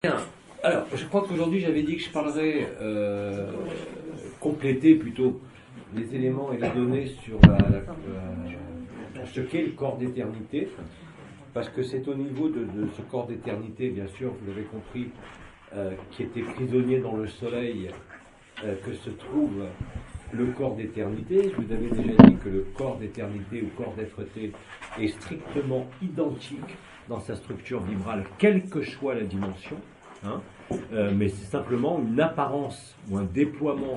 Bien. Alors, je crois qu'aujourd'hui j'avais dit que je parlerais, compléter plutôt les éléments et les données sur ce qu'est le corps d'éternité, parce que c'est au niveau de ce corps d'éternité, bien sûr, vous l'avez compris, qui était prisonnier dans le soleil, que se trouve le corps d'éternité. Je vous avais déjà dit que le corps d'éternité ou corps d'être-té est strictement identique dans sa structure vibrale, quelle que soit la dimension. Mais c'est simplement une apparence ou un déploiement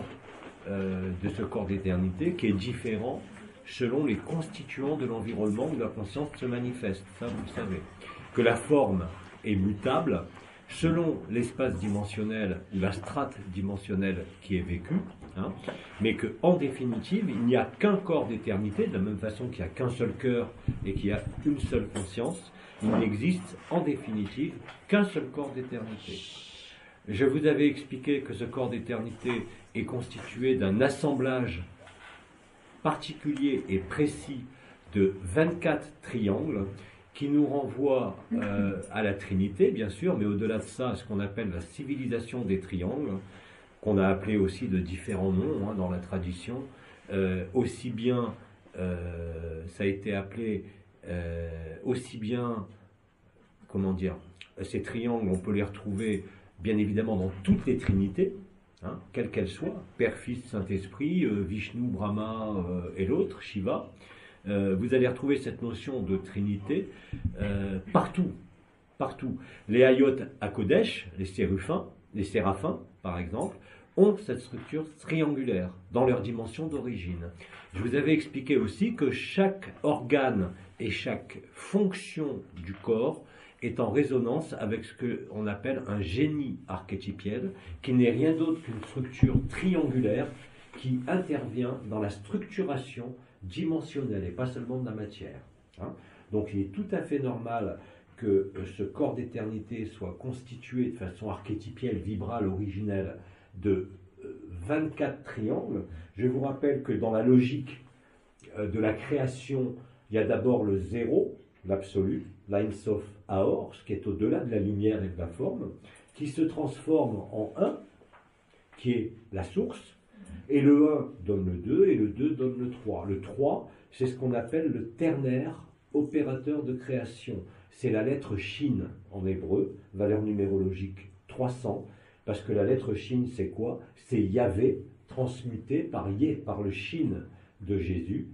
de ce corps d'éternité qui est différent selon les constituants de l'environnement où la conscience se manifeste. Ça, vous le savez. Que la forme est mutable selon l'espace dimensionnel ou la strate dimensionnelle qui est vécue, mais qu'en définitive, il n'y a qu'un corps d'éternité, de la même façon qu'il n'y a qu'un seul cœur et qu'il y a une seule conscience. Il n'existe en définitive qu'un seul corps d'éternité. Je vous avais expliqué que ce corps d'éternité est constitué d'un assemblage particulier et précis de 24 triangles qui nous renvoient à la Trinité, bien sûr, mais au-delà de ça, à ce qu'on appelle la civilisation des triangles, qu'on a appelé aussi de différents noms dans la tradition. Aussi bien, ça a été appelé aussi bien, comment dire, ces triangles, on peut les retrouver bien évidemment dans toutes les trinités, quelles qu'elles soient, Père, Fils, Saint-Esprit, Vishnu, Brahma et l'autre, Shiva. Vous allez retrouver cette notion de trinité partout, partout. Les Hayot HaKodesh, les séraphins, par exemple, ont cette structure triangulaire dans leur dimension d'origine. Je vous avais expliqué aussi que chaque organe et chaque fonction du corps est en résonance avec ce qu'on appelle un génie archétypiel, qui n'est rien d'autre qu'une structure triangulaire qui intervient dans la structuration dimensionnelle et pas seulement de la matière. Donc il est tout à fait normal que ce corps d'éternité soit constitué de façon archétypielle, vibrale, originelle, de 24 triangles. Je vous rappelle que dans la logique de la création, il y a d'abord le zéro, l'absolu, l'Ein Sof Aor, ce qui est au-delà de la lumière et de la forme, qui se transforme en 1, qui est la source, et le 1 donne le 2, et le 2 donne le 3. Le 3, c'est ce qu'on appelle le ternaire opérateur de création. C'est la lettre Shin en hébreu, valeur numérologique 300, parce que la lettre Shin, c'est quoi? C'est Yahvé, transmuté par Yé, par le Shin de Jésus.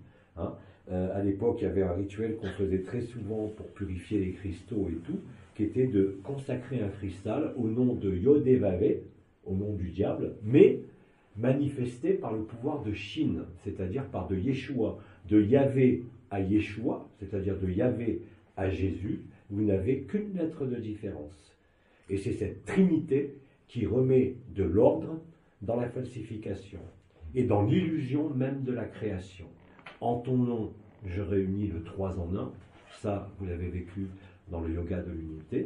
À l'époque, il y avait un rituel qu'on faisait très souvent pour purifier les cristaux et tout, qui était de consacrer un cristal au nom de Yodévavé, au nom du diable, mais manifesté par le pouvoir de Shin, c'est-à-dire par de Yeshua, de Yahvé à Yeshua, c'est-à-dire de Yahvé à Jésus. Vous n'avez qu'une lettre de différence. Et c'est cette trinité qui remet de l'ordre dans la falsification et dans l'illusion même de la création. En ton nom, je réunis le 3 en 1. Ça, vous l'avez vécu dans le yoga de l'unité.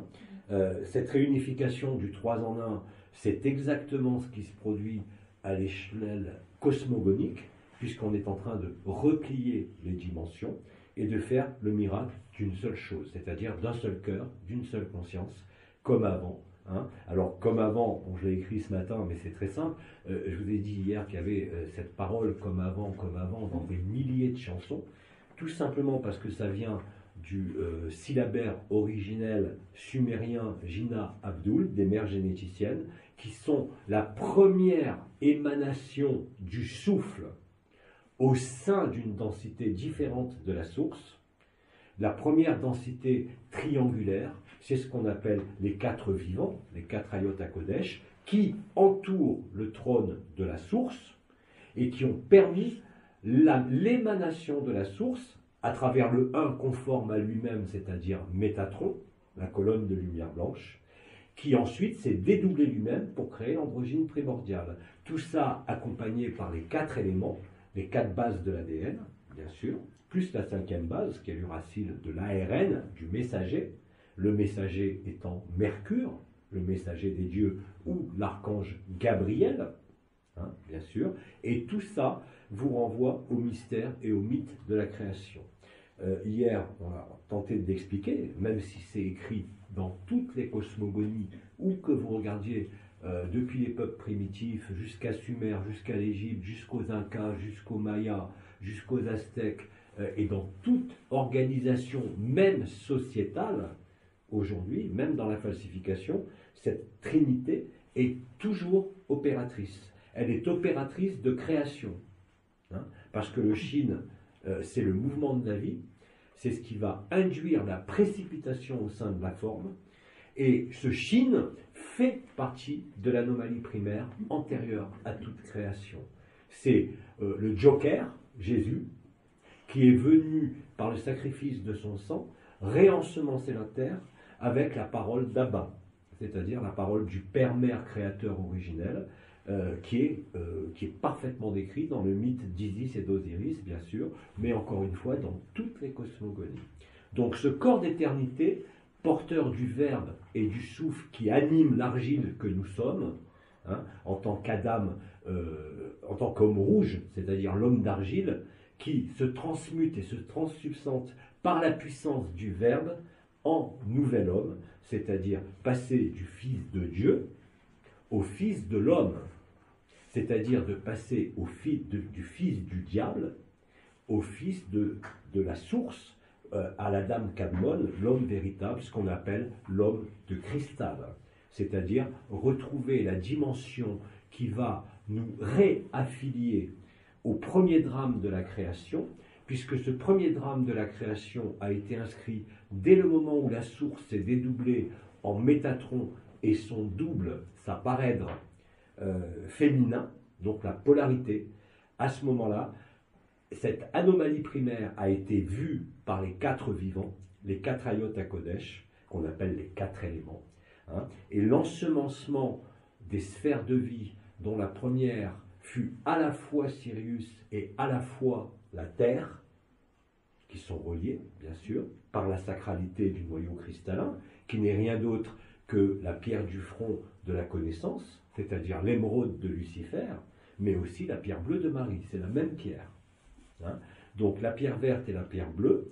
Cette réunification du 3 en 1, c'est exactement ce qui se produit à l'échelle cosmogonique, puisqu'on est en train de replier les dimensions et de faire le miracle d'une seule chose, c'est-à-dire d'un seul cœur, d'une seule conscience, comme avant. Alors, comme avant, je l'ai écrit ce matin, mais c'est très simple. Je vous ai dit hier qu'il y avait cette parole comme avant, dans des milliers de chansons, tout simplement parce que ça vient du syllabaire originel sumérien Jina Abdul, des mères généticiennes, qui sont la première émanation du souffle au sein d'une densité différente de la source. La première densité triangulaire, c'est ce qu'on appelle les 4 vivants, les 4 Hayot HaKodesh, qui entourent le trône de la source et qui ont permis l'émanation de la source à travers le 1 conforme à lui-même, c'est-à-dire Métatron, la colonne de lumière blanche, qui ensuite s'est dédoublé lui-même pour créer l'androgyne primordiale. Tout ça accompagné par les 4 éléments, les 4 bases de l'ADN, bien sûr, plus la 5e base, qui est l'uracile de l'ARN, du messager, le messager étant Mercure, le messager des dieux, ou l'archange Gabriel, bien sûr, et tout ça vous renvoie au mystère et au mythe de la création. Hier, on a tenté d'expliquer, même si c'est écrit dans toutes les cosmogonies, où que vous regardiez, depuis les peuples primitifs, jusqu'à Sumer, jusqu'à l'Égypte, jusqu'aux Incas, jusqu'aux Mayas, jusqu'aux Aztèques, et dans toute organisation, même sociétale, aujourd'hui, même dans la falsification, cette trinité est toujours opératrice. Elle est opératrice de création. Hein, parce que le Shin, c'est le mouvement de la vie, c'est ce qui va induire la précipitation au sein de la forme, et ce Shin fait partie de l'anomalie primaire antérieure à toute création. C'est le Joker, Jésus, qui est venu par le sacrifice de son sang réensemencer la terre avec la parole d'Abba, c'est-à-dire la parole du Père-Mère créateur originel, qui est parfaitement décrit dans le mythe d'Isis et d'Osiris, bien sûr, mais encore une fois dans toutes les cosmogonies. Donc ce corps d'éternité, porteur du Verbe et du souffle qui anime l'argile que nous sommes, hein, en tant qu'Adam, en tant qu'homme rouge, c'est-à-dire l'homme d'argile, qui se transmute et se transsubstante par la puissance du Verbe en nouvel homme, c'est-à-dire passer du Fils de Dieu au Fils de l'homme, c'est-à-dire de passer du Fils du diable au Fils de la source, à la Dame Kadmon, l'homme véritable, ce qu'on appelle l'homme de cristal, c'est-à-dire retrouver la dimension qui va nous réaffilier au premier drame de la création, puisque ce premier drame de la création a été inscrit dès le moment où la source s'est dédoublée en Métatron et son double, sa parèdre féminin, donc la polarité. À ce moment-là, cette anomalie primaire a été vue par les quatre vivants, les quatre Hayot HaKodesh, qu'on appelle les quatre éléments, hein, et l'ensemencement des sphères de vie, dont la première fut à la fois Sirius et à la fois la Terre, qui sont reliés, bien sûr, par la sacralité du noyau cristallin, qui n'est rien d'autre que la pierre du front de la connaissance, c'est-à-dire l'émeraude de Lucifer, mais aussi la pierre bleue de Marie, c'est la même pierre. Hein. Donc la pierre verte et la pierre bleue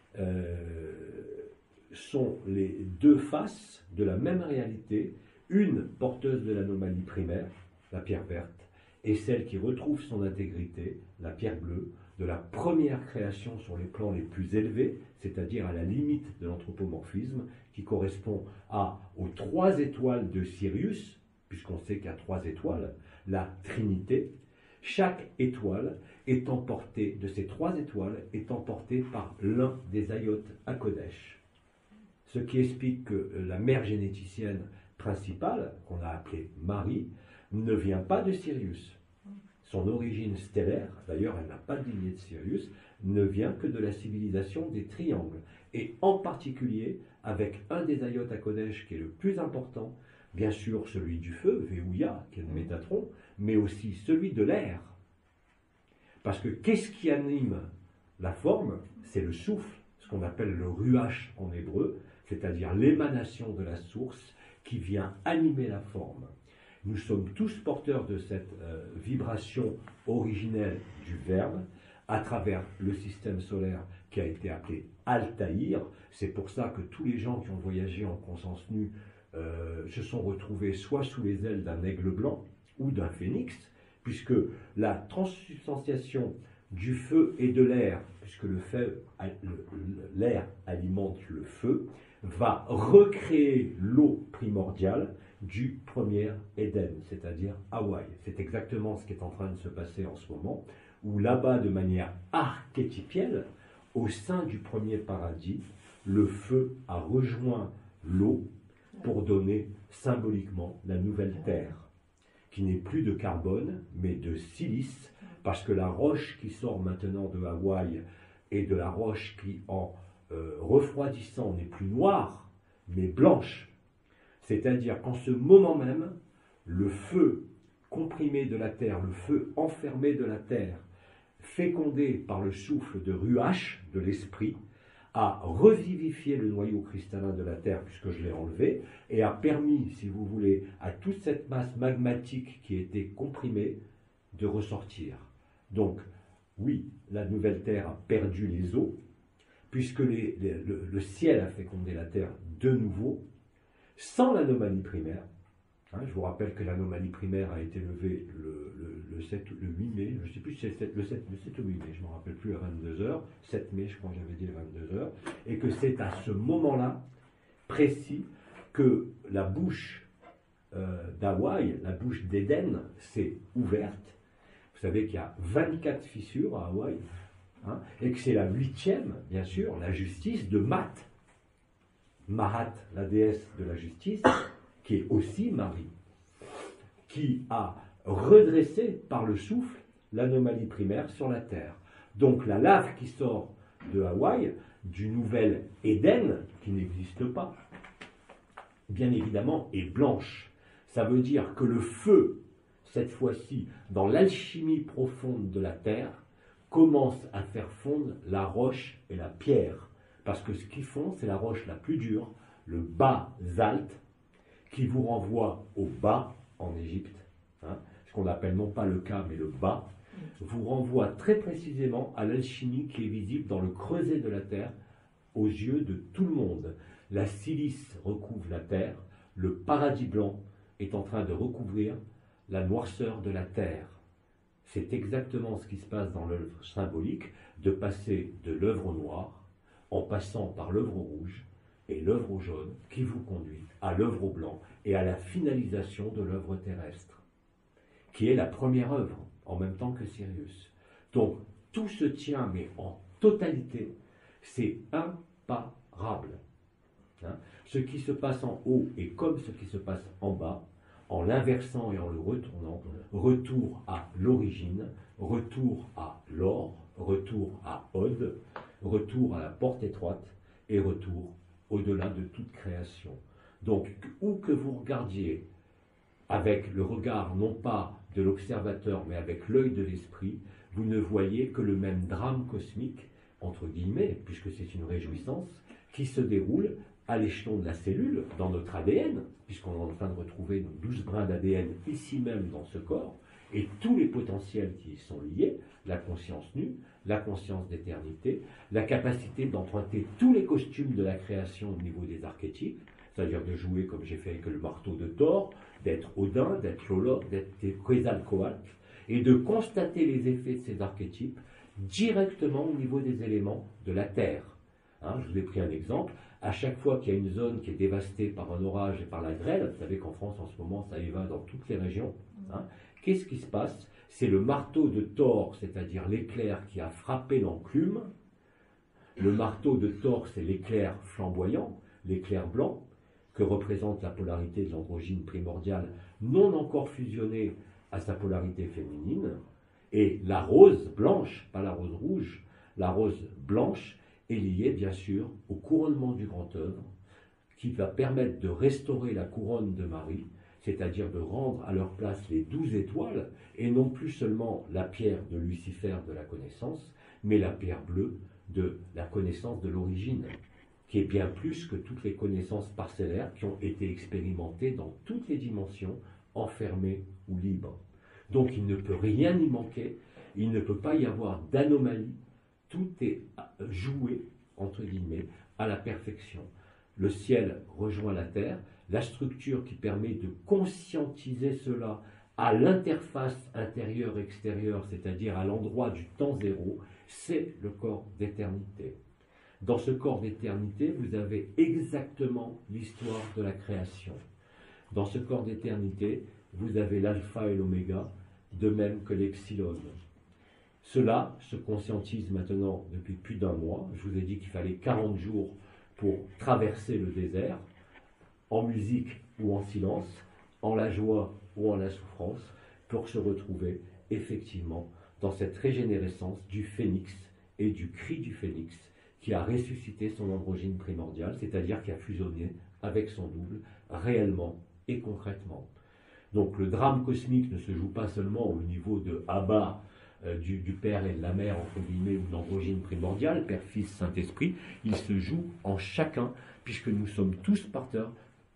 sont les deux faces de la même réalité, une porteuse de l'anomalie primaire, la pierre verte, et celle qui retrouve son intégrité, la pierre bleue, de la première création sur les plans les plus élevés, c'est-à-dire à la limite de l'anthropomorphisme, qui correspond aux 3 étoiles de Sirius, puisqu'on sait qu'il y a 3 étoiles, la Trinité. Chaque étoile est emportée, de ces 3 étoiles, est emportée par l'un des Hayot HaKodesh. Ce qui explique que la mère généticienne principale, qu'on a appelée Marie, ne vient pas de Sirius. Son origine stellaire, d'ailleurs elle n'a pas de lignée de Sirius, ne vient que de la civilisation des triangles, et en particulier avec un des Hayot HaKodesh qui est le plus important, bien sûr celui du feu, Veouya, qui est le Métatron, mais aussi celui de l'air. Parce que qu'est-ce qui anime la forme? C'est le souffle, ce qu'on appelle le ruach en hébreu, c'est-à-dire l'émanation de la source qui vient animer la forme. Nous sommes tous porteurs de cette vibration originelle du Verbe à travers le système solaire qui a été appelé Altaïr. C'est pour ça que tous les gens qui ont voyagé en conscience nue se sont retrouvés soit sous les ailes d'un aigle blanc ou d'un phénix, puisque la transsubstantiation du feu et de l'air, puisque l'air alimente le feu, va recréer l'eau primordiale du premier Éden, c'est-à-dire Hawaï. C'est exactement ce qui est en train de se passer en ce moment, où là-bas, de manière archétypielle, au sein du premier paradis, le feu a rejoint l'eau pour donner symboliquement la nouvelle terre, qui n'est plus de carbone, mais de silice, parce que la roche qui sort maintenant de Hawaï est de la roche qui, en refroidissant, n'est plus noire, mais blanche. C'est-à-dire qu'en ce moment même, le feu comprimé de la terre, le feu enfermé de la terre, fécondé par le souffle de Ruach, de l'esprit, a revivifié le noyau cristallin de la terre, puisque je l'ai enlevé, et a permis, si vous voulez, à toute cette masse magmatique qui était comprimée, de ressortir. Donc, oui, la nouvelle terre a perdu les eaux, puisque le ciel a fécondé la terre de nouveau, sans l'anomalie primaire. Je vous rappelle que l'anomalie primaire a été levée le 8 mai, je ne sais plus si c'est le 7 ou 8 mai, je ne me rappelle plus, à 22h, 7 mai je crois que j'avais dit à 22h, et que c'est à ce moment-là précis que la bouche d'Hawaï, la bouche d'Éden, s'est ouverte. Vous savez qu'il y a 24 fissures à Hawaï, et que c'est la 8e, bien sûr, la justice de Mahat, la déesse de la justice, qui est aussi Marie, qui a redressé par le souffle l'anomalie primaire sur la terre. Donc la lave qui sort de Hawaï, du nouvel Éden, qui n'existe pas, bien évidemment, est blanche. Ça veut dire que le feu, cette fois-ci, dans l'alchimie profonde de la terre, commence à faire fondre la roche et la pierre. Parce que ce qu'ils font, c'est la roche la plus dure, le basalte, qui vous renvoie au bas en Égypte, ce qu'on appelle non pas le Ka, mais le bas, vous renvoie très précisément à l'alchimie qui est visible dans le creuset de la terre, aux yeux de tout le monde. La silice recouvre la terre, le paradis blanc est en train de recouvrir la noirceur de la terre. C'est exactement ce qui se passe dans l'œuvre symbolique, de passer de l'œuvre noire, en passant par l'œuvre rouge, et l'œuvre jaune qui vous conduit à l'œuvre blanc et à la finalisation de l'œuvre terrestre, qui est la première œuvre, en même temps que Sirius. Donc, tout se tient, mais en totalité, c'est imparable. Ce qui se passe en haut est comme ce qui se passe en bas, en l'inversant et en le retournant, retour à l'origine, retour à l'or, retour à Od, retour à la porte étroite et retour au-delà de toute création. Donc, où que vous regardiez, avec le regard non pas de l'observateur, mais avec l'œil de l'esprit, vous ne voyez que le même drame cosmique, entre guillemets, puisque c'est une réjouissance, qui se déroule à l'échelon de la cellule, dans notre ADN, puisqu'on est en train de retrouver nos 12 brins d'ADN ici même dans ce corps, et tous les potentiels qui y sont liés, la conscience nue, la conscience d'éternité, la capacité d'emprunter tous les costumes de la création au niveau des archétypes, c'est-à-dire de jouer comme j'ai fait avec le marteau de Thor, d'être Odin, d'être Lola, d'être Quetzalcoatl, et de constater les effets de ces archétypes directement au niveau des éléments de la Terre. Je vous ai pris un exemple. À chaque fois qu'il y a une zone qui est dévastée par un orage et par la grêle, vous savez qu'en France en ce moment ça y va dans toutes les régions, qu'est-ce qui se passe? C'est le marteau de Thor, c'est-à-dire l'éclair qui a frappé l'enclume. Le marteau de Thor, c'est l'éclair flamboyant, l'éclair blanc, que représente la polarité de l'androgyne primordiale, non encore fusionnée à sa polarité féminine. Et la rose blanche, pas la rose rouge, la rose blanche est liée bien sûr au couronnement du grand œuvre, qui va permettre de restaurer la couronne de Marie, c'est-à-dire de rendre à leur place les 12 étoiles, et non plus seulement la pierre de Lucifer de la connaissance, mais la pierre bleue de la connaissance de l'origine, qui est bien plus que toutes les connaissances parcellaires qui ont été expérimentées dans toutes les dimensions, enfermées ou libres. Donc il ne peut rien y manquer, il ne peut pas y avoir d'anomalie, tout est joué, entre guillemets, à la perfection. Le ciel rejoint la terre, la structure qui permet de conscientiser cela à l'interface intérieure-extérieure, c'est-à-dire à l'endroit du temps zéro, c'est le corps d'éternité. Dans ce corps d'éternité, vous avez exactement l'histoire de la création. Dans ce corps d'éternité, vous avez l'alpha et l'oméga, de même que l'epsilon. Cela se conscientise maintenant depuis plus d'un mois. Je vous ai dit qu'il fallait 40 jours pour traverser le désert, en musique ou en silence, en la joie ou en la souffrance, pour se retrouver effectivement dans cette régénérescence du phénix et du cri du phénix, qui a ressuscité son androgyne primordial, c'est-à-dire qui a fusionné avec son double, réellement et concrètement. Donc le drame cosmique ne se joue pas seulement au niveau de Abba, du Père et de la Mère, entre guillemets, ou de l'androgyne primordial, Père, Fils, Saint-Esprit, il se joue en chacun, puisque nous sommes tous porteurs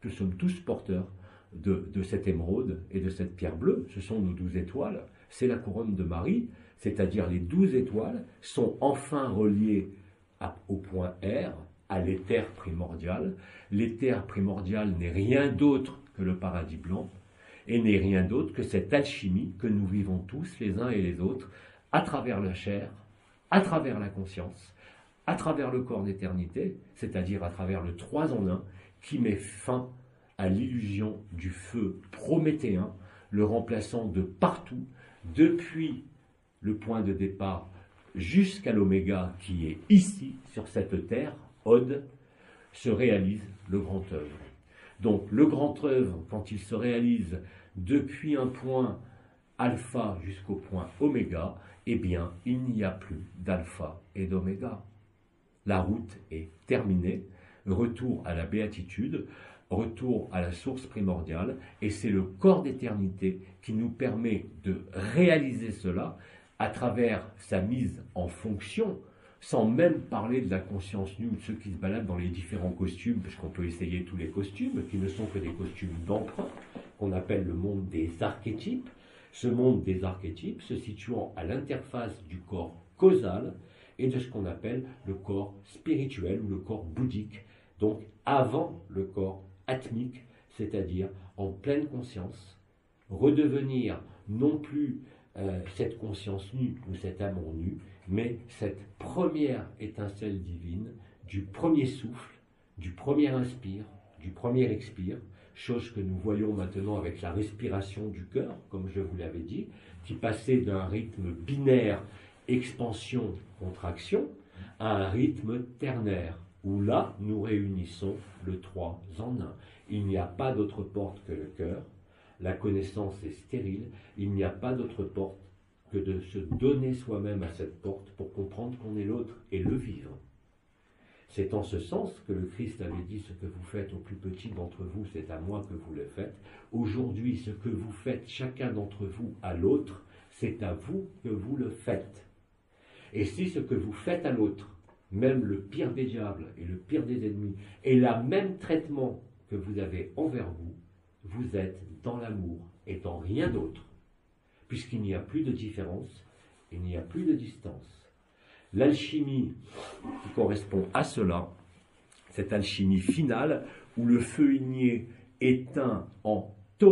de cette émeraude et de cette pierre bleue. Ce sont nos 12 étoiles, c'est la couronne de Marie, c'est-à-dire les 12 étoiles sont enfin reliées au point R, à l'éther primordial. L'éther primordial n'est rien d'autre que le paradis blanc, et n'est rien d'autre que cette alchimie que nous vivons tous, les uns et les autres, à travers la chair, à travers la conscience, à travers le corps d'éternité, c'est-à-dire à travers le 3 en 1, qui met fin à l'illusion du feu prométhéen, le remplaçant de partout, depuis le point de départ jusqu'à l'oméga qui est ici, sur cette terre, Od, se réalise le grand œuvre. Donc le grand œuvre, quand il se réalise depuis un point alpha jusqu'au point oméga, eh bien, il n'y a plus d'alpha et d'oméga. La route est terminée, retour à la béatitude, retour à la source primordiale, et c'est le corps d'éternité qui nous permet de réaliser cela à travers sa mise en fonction, sans même parler de la conscience nue ou de ceux qui se baladent dans les différents costumes, parce qu'on peut essayer tous les costumes, qui ne sont que des costumes d'emprunt, qu'on appelle le monde des archétypes. Ce monde des archétypes se situant à l'interface du corps causal et de ce qu'on appelle le corps spirituel ou le corps bouddhique, donc avant le corps atmique, c'est-à-dire en pleine conscience, redevenir non plus cette conscience nue ou cet amour nu, mais cette première étincelle divine du premier souffle, du premier inspire, du premier expire, chose que nous voyons maintenant avec la respiration du cœur, comme je vous l'avais dit, qui passait d'un rythme binaire, expansion-contraction, à un rythme ternaire, où là, nous réunissons le 3 en 1. Il n'y a pas d'autre porte que le cœur, la connaissance est stérile, il n'y a pas d'autre porte que de se donner soi-même à cette porte pour comprendre qu'on est l'autre et le vivre. C'est en ce sens que le Christ avait dit: ce que vous faites au plus petit d'entre vous, c'est à moi que vous le faites. Aujourd'hui, ce que vous faites chacun d'entre vous à l'autre, c'est à vous que vous le faites. Et si ce que vous faites à l'autre, même le pire des diables et le pire des ennemis, est le même traitement que vous avez envers vous, vous êtes dans l'amour et dans rien d'autre, puisqu'il n'y a plus de différence, il n'y a plus de distance. L'alchimie qui correspond à cela, cette alchimie finale, où le feu igné éteint en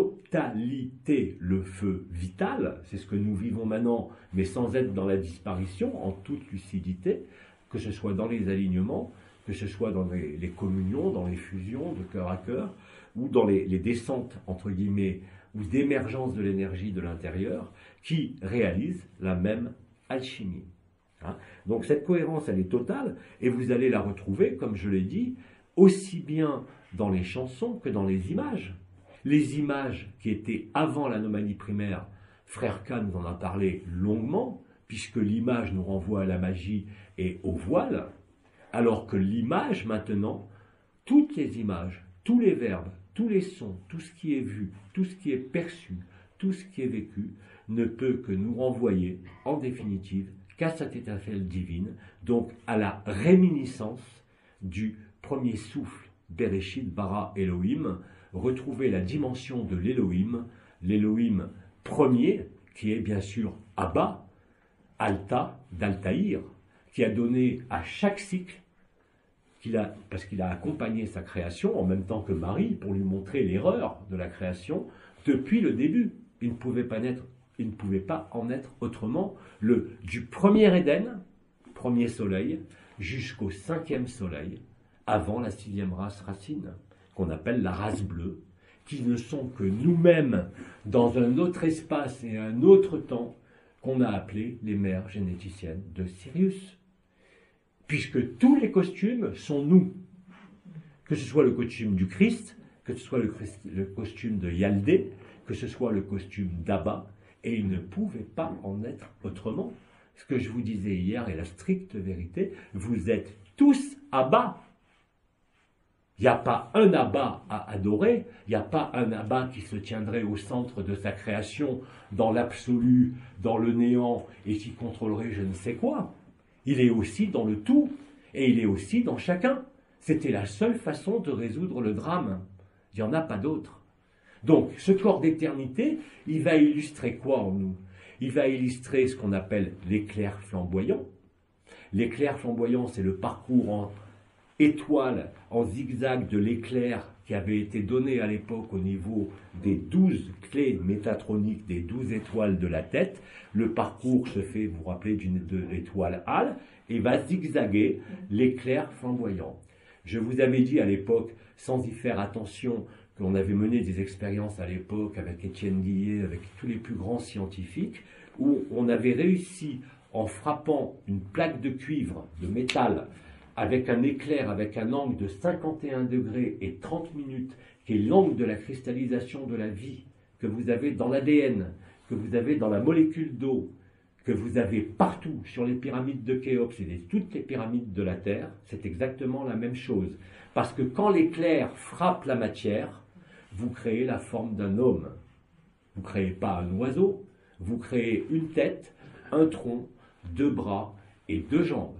totalité le feu vital, c'est ce que nous vivons maintenant, mais sans être dans la disparition, en toute lucidité, que ce soit dans les alignements, que ce soit dans les communions, dans les fusions de cœur à cœur, ou dans les descentes, entre guillemets, ou d'émergence de l'énergie de l'intérieur, qui réalisent la même alchimie. Donc cette cohérence, elle est totale, et vous allez la retrouver, comme je l'ai dit, aussi bien dans les chansons que dans les images. Les images qui étaient avant l'anomalie primaire, Frère K nous en a parlé longuement, puisque l'image nous renvoie à la magie et au voile, alors que l'image maintenant, toutes les images, tous les verbes, tous les sons, tout ce qui est vu, tout ce qui est perçu, tout ce qui est vécu, ne peut que nous renvoyer, en définitive, qu'à cette étincelle divine, donc à la réminiscence du premier souffle, Bereshit bara Elohim, retrouver la dimension de l'Elohim premier, qui est bien sûr Abba, Alta, d'Altaïr, qui a donné à chaque cycle, parce qu'il a accompagné sa création, en même temps que Marie, pour lui montrer l'erreur de la création, depuis le début. Il ne pouvait pas en être autrement, du premier Éden, premier soleil, jusqu'au 5e soleil, avant la 6e race racine, qu'on appelle la race bleue, qui ne sont que nous-mêmes, dans un autre espace et un autre temps, qu'on a appelé les mères généticiennes de Sirius. Puisque tous les costumes sont nous, que ce soit le costume du Christ, que ce soit le costume de Yaldé, que ce soit le costume d'Abba, et il ne pouvait pas en être autrement. Ce que je vous disais hier est la stricte vérité, vous êtes tous Abba. Il n'y a pas un Abba à adorer, il n'y a pas un Abba qui se tiendrait au centre de sa création, dans l'absolu, dans le néant, et qui contrôlerait je ne sais quoi. Il est aussi dans le tout, et il est aussi dans chacun. C'était la seule façon de résoudre le drame. Il n'y en a pas d'autre. Donc, ce corps d'éternité, il va illustrer quoi en nous? Il va illustrer ce qu'on appelle l'éclair flamboyant. L'éclair flamboyant, c'est le parcours entre étoile en zigzag de l'éclair qui avait été donné à l'époque au niveau des 12 clés métatroniques, des 12 étoiles de la tête. Le parcours se fait, vous vous rappelez, de l'étoile Al, et va zigzaguer l'éclair flamboyant. Je vous avais dit à l'époque, sans y faire attention, qu'on avait mené des expériences à l'époque avec Étienne Guillet, avec tous les plus grands scientifiques, où on avait réussi, en frappant une plaque de cuivre, de métal, avec un éclair, avec un angle de 51 degrés et 30 minutes, qui est l'angle de la cristallisation de la vie, que vous avez dans l'ADN, que vous avez dans la molécule d'eau, que vous avez partout sur les pyramides de Khéops et toutes les pyramides de la Terre, c'est exactement la même chose. Parce que quand l'éclair frappe la matière, vous créez la forme d'un homme. Vous ne créez pas un oiseau, vous créez une tête, un tronc, 2 bras et 2 jambes.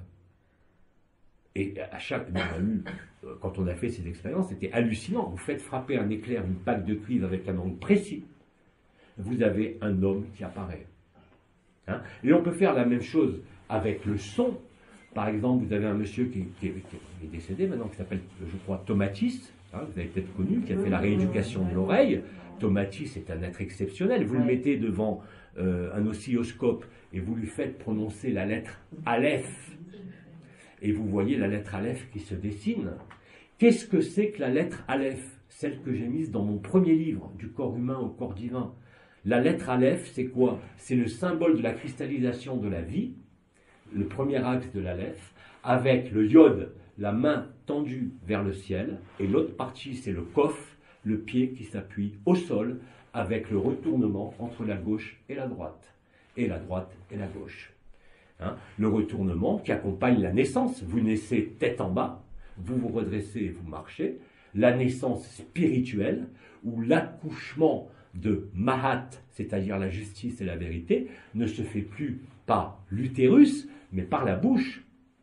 Et à chaque quand on a fait ces expériences, c'était hallucinant. Vous faites frapper un éclair, une plaque de cuivre avec un angle précis, vous avez un homme qui apparaît. Hein? Et on peut faire la même chose avec le son. Par exemple, vous avez un monsieur qui est décédé maintenant, qui s'appelle, je crois, Tomatis, hein, vous avez peut-être connu, qui a fait la rééducation de l'oreille. Tomatis est un être exceptionnel. Vous le mettez devant un oscilloscope et vous lui faites prononcer la lettre Aleph. Et vous voyez la lettre Aleph qui se dessine. Qu'est-ce que c'est que la lettre Aleph? Celle que j'ai mise dans mon premier livre, Du corps humain au corps divin. La lettre Aleph, c'est quoi? C'est le symbole de la cristallisation de la vie, le premier axe de l'Aleph, avec le yod, la main tendue vers le ciel, et l'autre partie, c'est le kof, le pied qui s'appuie au sol, avec le retournement entre la gauche et la droite et la gauche. Hein, le retournement qui accompagne la naissance. Vous naissez tête en bas, vous vous redressez et vous marchez. La naissance spirituelle, ou l'accouchement de Mahat, c'est-à-dire la justice et la vérité, ne se fait plus par l'utérus, mais par la bouche.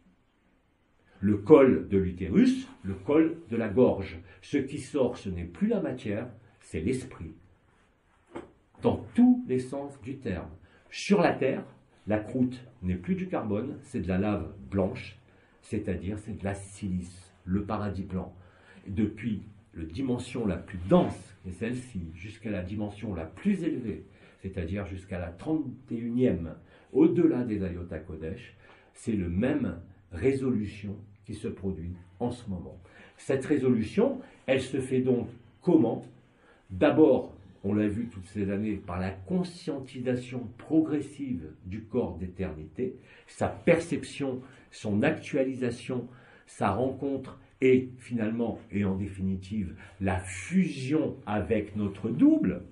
Le col de l'utérus, le col de la gorge. Ce qui sort, ce n'est plus la matière, c'est l'esprit. Dans tous les sens du terme. Sur la terre, la croûte n'est plus du carbone, c'est de la lave blanche, c'est-à-dire c'est de la silice, le paradis blanc. Et depuis la dimension la plus dense, et celle-ci, jusqu'à la dimension la plus élevée, c'est-à-dire jusqu'à la 31e, au-delà des Ayota Kodesh, c'est le même résolution qui se produit en ce moment. Cette résolution, elle se fait donc comment? D'abord, on l'a vu toutes ces années, par la conscientisation progressive du corps d'éternité, sa perception, son actualisation, sa rencontre et finalement, et en définitive, la fusion avec notre double,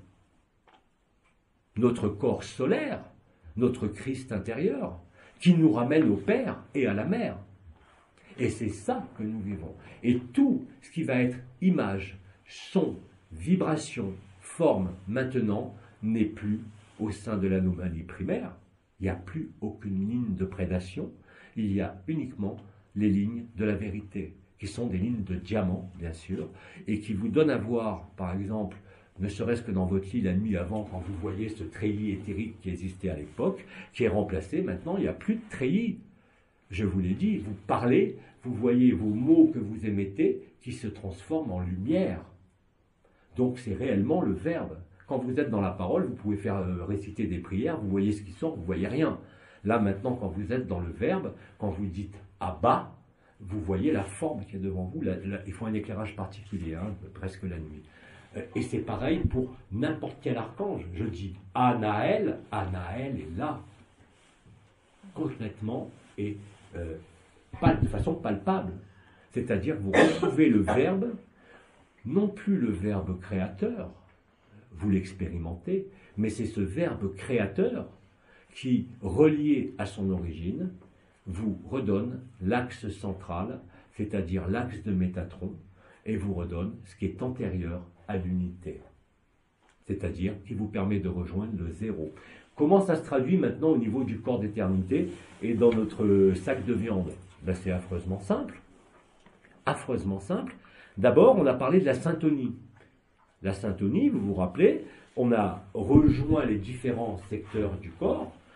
notre corps solaire, notre Christ intérieur, qui nous ramène au Père et à la Mère. Et c'est ça que nous vivons. Et tout ce qui va être image, son, vibration, forme, maintenant, n'est plus au sein de l'anomalie primaire. Il n'y a plus aucune ligne de prédation. Il y a uniquement les lignes de la vérité, qui sont des lignes de diamant, bien sûr, et qui vous donnent à voir, par exemple, ne serait-ce que dans votre lit la nuit avant, quand vous voyez ce treillis éthérique qui existait à l'époque, qui est remplacé, maintenant il n'y a plus de treillis. Je vous l'ai dit, vous parlez, vous voyez vos mots que vous émettez qui se transforment en lumière. Donc c'est réellement le verbe. Quand vous êtes dans la parole, vous pouvez faire réciter des prières, vous voyez ce qui sort, vous voyez rien. Là maintenant, quand vous êtes dans le verbe, quand vous dites Abba, vous voyez la forme qui est devant vous. Il faut un éclairage particulier, hein, presque la nuit. Et c'est pareil pour n'importe quel archange. Je dis Anaël, Anaël est là, concrètement et de façon palpable. C'est-à-dire vous retrouvez le verbe, non plus le verbe créateur, vous l'expérimentez, mais c'est ce verbe créateur qui, relié à son origine, vous redonne l'axe central, c'est-à-dire l'axe de Métatron, et vous redonne ce qui est antérieur à l'unité, c'est-à-dire qui vous permet de rejoindre le zéro. Comment ça se traduit maintenant au niveau du corps d'éternité et dans notre sac de viande? Ben, c'est affreusement simple. Affreusement simple. D'abord, on a parlé de la syntonie. La syntonie, vous vous rappelez, on a rejoint les différents secteurs du corps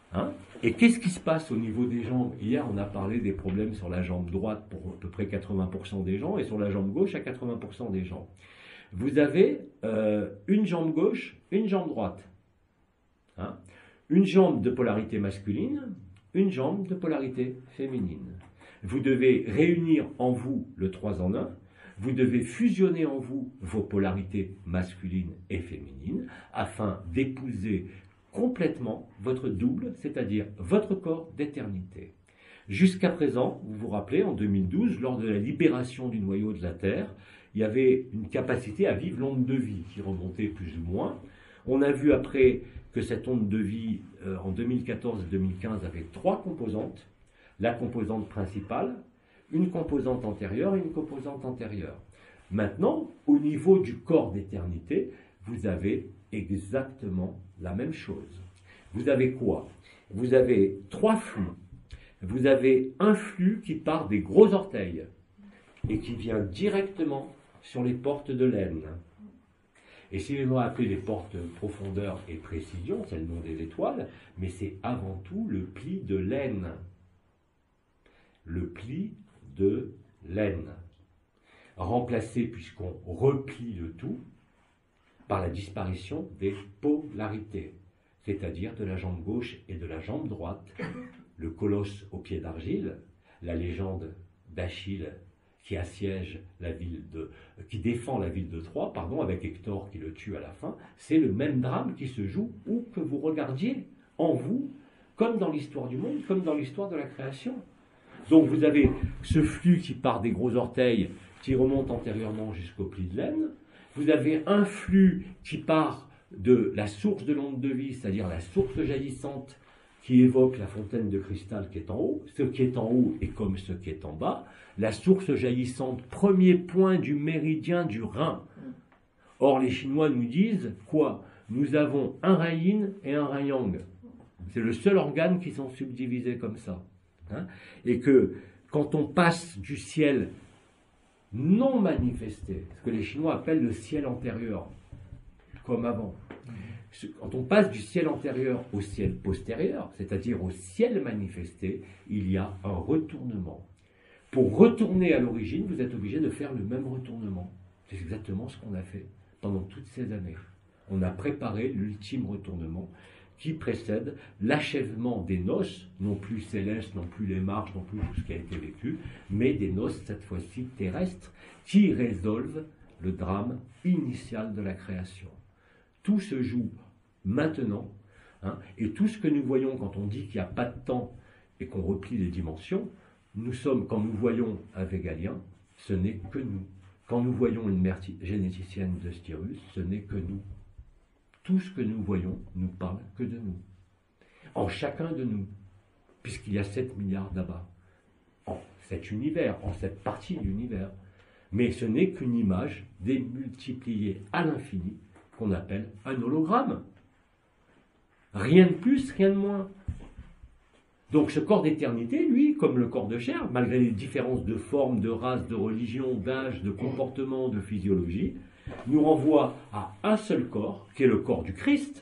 Hein? Et qu'est-ce qui se passe au niveau des jambes? Hier, on a parlé des problèmes sur la jambe droite pour à peu près 80% des gens et sur la jambe gauche à 80% des gens. Vous avez une jambe gauche, une jambe droite. Hein? Une jambe de polarité masculine, une jambe de polarité féminine. Vous devez réunir en vous le 3 en 1. Vous devez fusionner en vous vos polarités masculines et féminines afin d'épouser complètement votre double, c'est-à-dire votre corps d'éternité. Jusqu'à présent, vous vous rappelez, en 2012, lors de la libération du noyau de la Terre, il y avait une capacité à vivre l'onde de vie qui remontait plus ou moins. On a vu après que cette onde de vie, en 2014 et 2015, avait 3 composantes. La composante principale, une composante antérieure et une composante antérieure. Maintenant, au niveau du corps d'éternité, vous avez exactement la même chose. Vous avez quoi? Vous avez 3 flux. Vous avez un flux qui part des gros orteils et qui vient directement sur les portes de l'aine. Et si on va appeler les portes profondeur et précision, c'est le nom des étoiles, mais c'est avant tout le pli de l'aine. Le pli de l'aine. Remplacé, puisqu'on replie le tout, par la disparition des polarités, c'est-à-dire de la jambe gauche et de la jambe droite, le colosse au pied d'argile, la légende d'Achille qui assiège la ville qui défend la ville de Troie, avec Hector qui le tue à la fin, c'est le même drame qui se joue où que vous regardiez en vous, comme dans l'histoire du monde, comme dans l'histoire de la création. Donc vous avez ce flux qui part des gros orteils, qui remonte antérieurement jusqu'au pli de l'aine. Vous avez un flux qui part de la source de l'onde de vie, c'est-à-dire la source jaillissante qui évoque la fontaine de cristal qui est en haut. Ce qui est en haut est comme ce qui est en bas. La source jaillissante, premier point du méridien du rein. Or, les Chinois nous disent quoi? Nous avons un rein yin et un rein yang. C'est le seul organe qui sont subdivisés comme ça. Hein? Et que quand on passe du ciel non manifesté, ce que les Chinois appellent le ciel antérieur, comme avant, quand on passe du ciel antérieur au ciel postérieur, c'est-à-dire au ciel manifesté, il y a un retournement. Pour retourner à l'origine, vous êtes obligé de faire le même retournement. C'est exactement ce qu'on a fait pendant toutes ces années. On a préparé l'ultime retournement qui précède l'achèvement des noces, non plus célestes, non plus les marches, non plus tout ce qui a été vécu, mais des noces, cette fois-ci terrestres, qui résolvent le drame initial de la création. Tout se joue maintenant, hein, et tout ce que nous voyons quand on dit qu'il n'y a pas de temps et qu'on replie les dimensions, nous sommes, quand nous voyons un végalien, ce n'est que nous. Quand nous voyons une mère généticienne de Styrus, ce n'est que nous. Tout ce que nous voyons nous parle que de nous. En chacun de nous, puisqu'il y a 7 milliards d'abats. En cet univers, en cette partie de l'univers. Mais ce n'est qu'une image démultipliée à l'infini, qu'on appelle un hologramme. Rien de plus, rien de moins. Donc ce corps d'éternité, lui, comme le corps de chair, malgré les différences de forme, de race, de religion, d'âge, de comportement, de physiologie, nous renvoie à un seul corps, qui est le corps du Christ.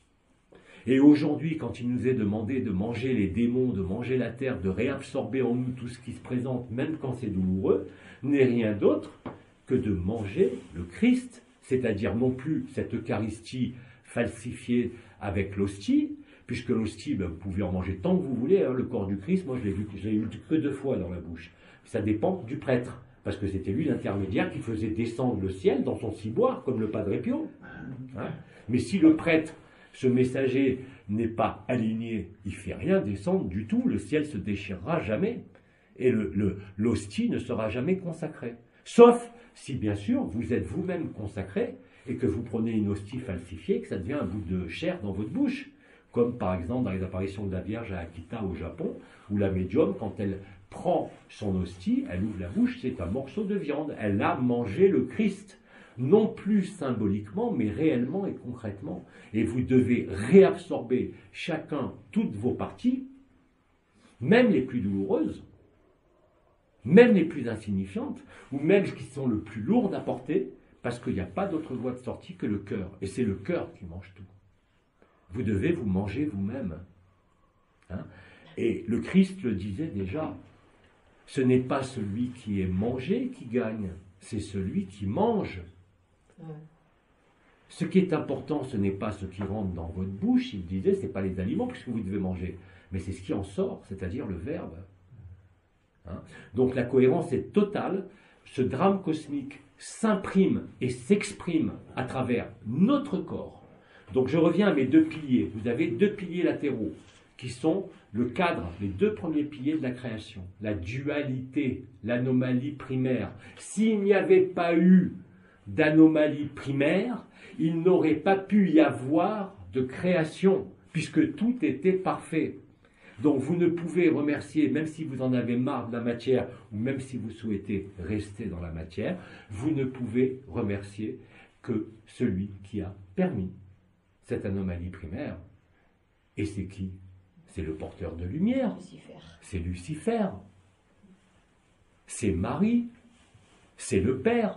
Et aujourd'hui, quand il nous est demandé de manger les démons, de manger la terre, de réabsorber en nous tout ce qui se présente, même quand c'est douloureux, n'est rien d'autre que de manger le Christ, c'est-à-dire non plus cette Eucharistie falsifiée avec l'hostie, puisque l'hostie, vous pouvez en manger tant que vous voulez, hein, le corps du Christ, moi je l'ai eu que 2 fois dans la bouche. Ça dépend du prêtre. Parce que c'était lui l'intermédiaire qui faisait descendre le ciel dans son ciboire, comme le Padre Pio. Hein? Mais si le prêtre, ce messager, n'est pas aligné, il ne fait rien descendre du tout, le ciel se déchirera jamais. Et l'hostie ne sera jamais consacrée. Sauf si, bien sûr, vous êtes vous-même consacré et que vous prenez une hostie falsifiée, que ça devient un bout de chair dans votre bouche. Comme par exemple dans les apparitions de la Vierge à Akita au Japon, où la médium, quand elle prend son hostie, elle ouvre la bouche, c'est un morceau de viande. Elle a mangé le Christ, non plus symboliquement, mais réellement et concrètement. Et vous devez réabsorber chacun toutes vos parties, même les plus douloureuses, même les plus insignifiantes, ou même qui sont le plus lourdes à porter, parce qu'il n'y a pas d'autre voie de sortie que le cœur. Et c'est le cœur qui mange tout. Vous devez vous manger vous-même. Hein. Et le Christ le disait déjà, ce n'est pas celui qui est mangé qui gagne, c'est celui qui mange. Ce qui est important, ce n'est pas ce qui rentre dans votre bouche, il disait, ce n'est pas les aliments que vous devez manger, mais c'est ce qui en sort, c'est-à-dire le Verbe. Hein. Donc la cohérence est totale, ce drame cosmique s'imprime et s'exprime à travers notre corps. Donc je reviens à mes deux piliers. Vous avez deux piliers latéraux qui sont le cadre, les deux premiers piliers de la création. La dualité, l'anomalie primaire. S'il n'y avait pas eu d'anomalie primaire, il n'aurait pas pu y avoir de création, puisque tout était parfait. Donc vous ne pouvez remercier, même si vous en avez marre de la matière, ou même si vous souhaitez rester dans la matière, vous ne pouvez remercier que celui qui a permis cette anomalie primaire. Et c'est qui? C'est le porteur de lumière. Lucifer. C'est Lucifer. C'est Marie. C'est le Père.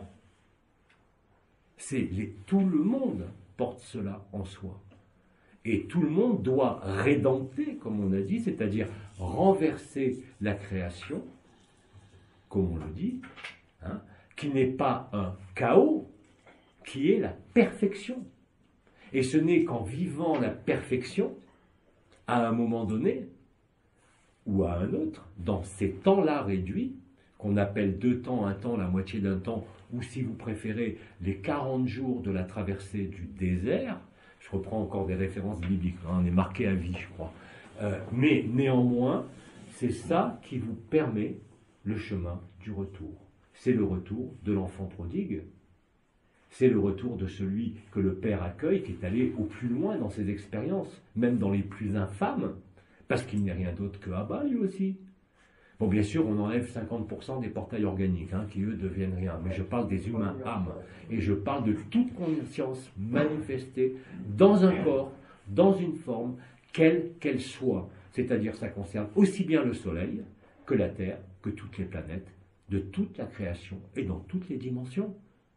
Tout le monde porte cela en soi. Et tout le monde doit rédempter, comme on a dit, c'est-à-dire renverser la création, comme on le dit, hein, qui n'est pas un chaos, qui est la perfection. Et ce n'est qu'en vivant la perfection, à un moment donné, ou à un autre, dans ces temps-là réduits, qu'on appelle 2 temps, 1 temps, la moitié d'un temps, ou si vous préférez, les 40 jours de la traversée du désert. Je reprends encore des références bibliques, hein, on est marqué à vie, je crois. Mais néanmoins, c'est ça qui vous permet le chemin du retour. C'est le retour de l'enfant prodigue. C'est le retour de celui que le Père accueille, qui est allé au plus loin dans ses expériences, même dans les plus infâmes, parce qu'il n'est rien d'autre que Abba, lui aussi. Bon, bien sûr, on enlève 50% des portails organiques, hein, qui eux deviennent rien. Mais je parle des humains âmes. Et je parle de toute conscience manifestée dans un corps, dans une forme, quelle qu'elle soit. C'est-à-dire, ça concerne aussi bien le Soleil que la Terre, que toutes les planètes, de toute la création et dans toutes les dimensions.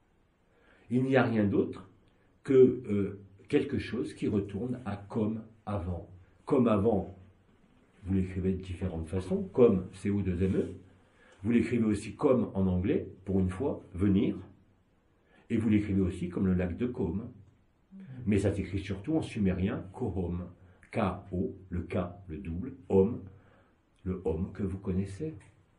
Il n'y a rien d'autre que quelque chose qui retourne à comme avant. Comme avant. Vous l'écrivez de différentes façons, comme CO2ME. Vous l'écrivez aussi comme en anglais, pour une fois, venir. Et vous l'écrivez aussi comme le lac de Côme. Mais ça s'écrit surtout en sumérien, Kohom. K-O, le K, le double, Om, le Om que vous connaissez.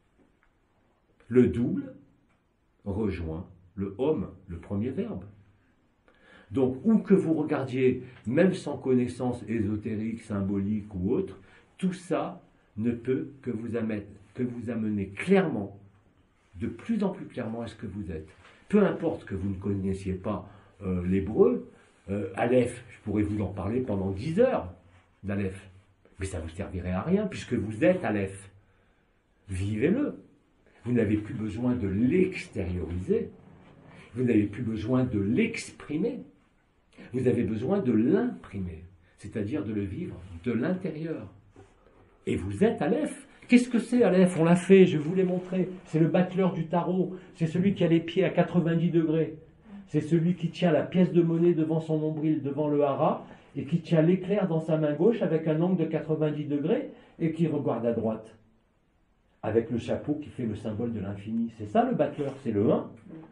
Le double rejoint le Om, le premier verbe. Donc, où que vous regardiez, même sans connaissance ésotérique, symbolique ou autre, tout ça ne peut que vous amener clairement, de plus en plus clairement à ce que vous êtes. Peu importe que vous ne connaissiez pas l'hébreu, Aleph, je pourrais vous en parler pendant 10 heures d'Aleph, mais ça ne vous servirait à rien puisque vous êtes Aleph. Vivez-le. Vous n'avez plus besoin de l'extérioriser, vous n'avez plus besoin de l'exprimer, vous avez besoin de l'imprimer, c'est-à-dire de le vivre de l'intérieur. Et vous êtes Aleph. Qu'est-ce que c'est Aleph? On l'a fait, je vous l'ai montré. C'est le battleur du tarot. C'est celui qui a les pieds à 90 degrés. C'est celui qui tient la pièce de monnaie devant son nombril, devant le hara, et qui tient l'éclair dans sa main gauche avec un angle de 90 degrés et qui regarde à droite. Avec le chapeau qui fait le symbole de l'infini. C'est ça le battleur, c'est le 1.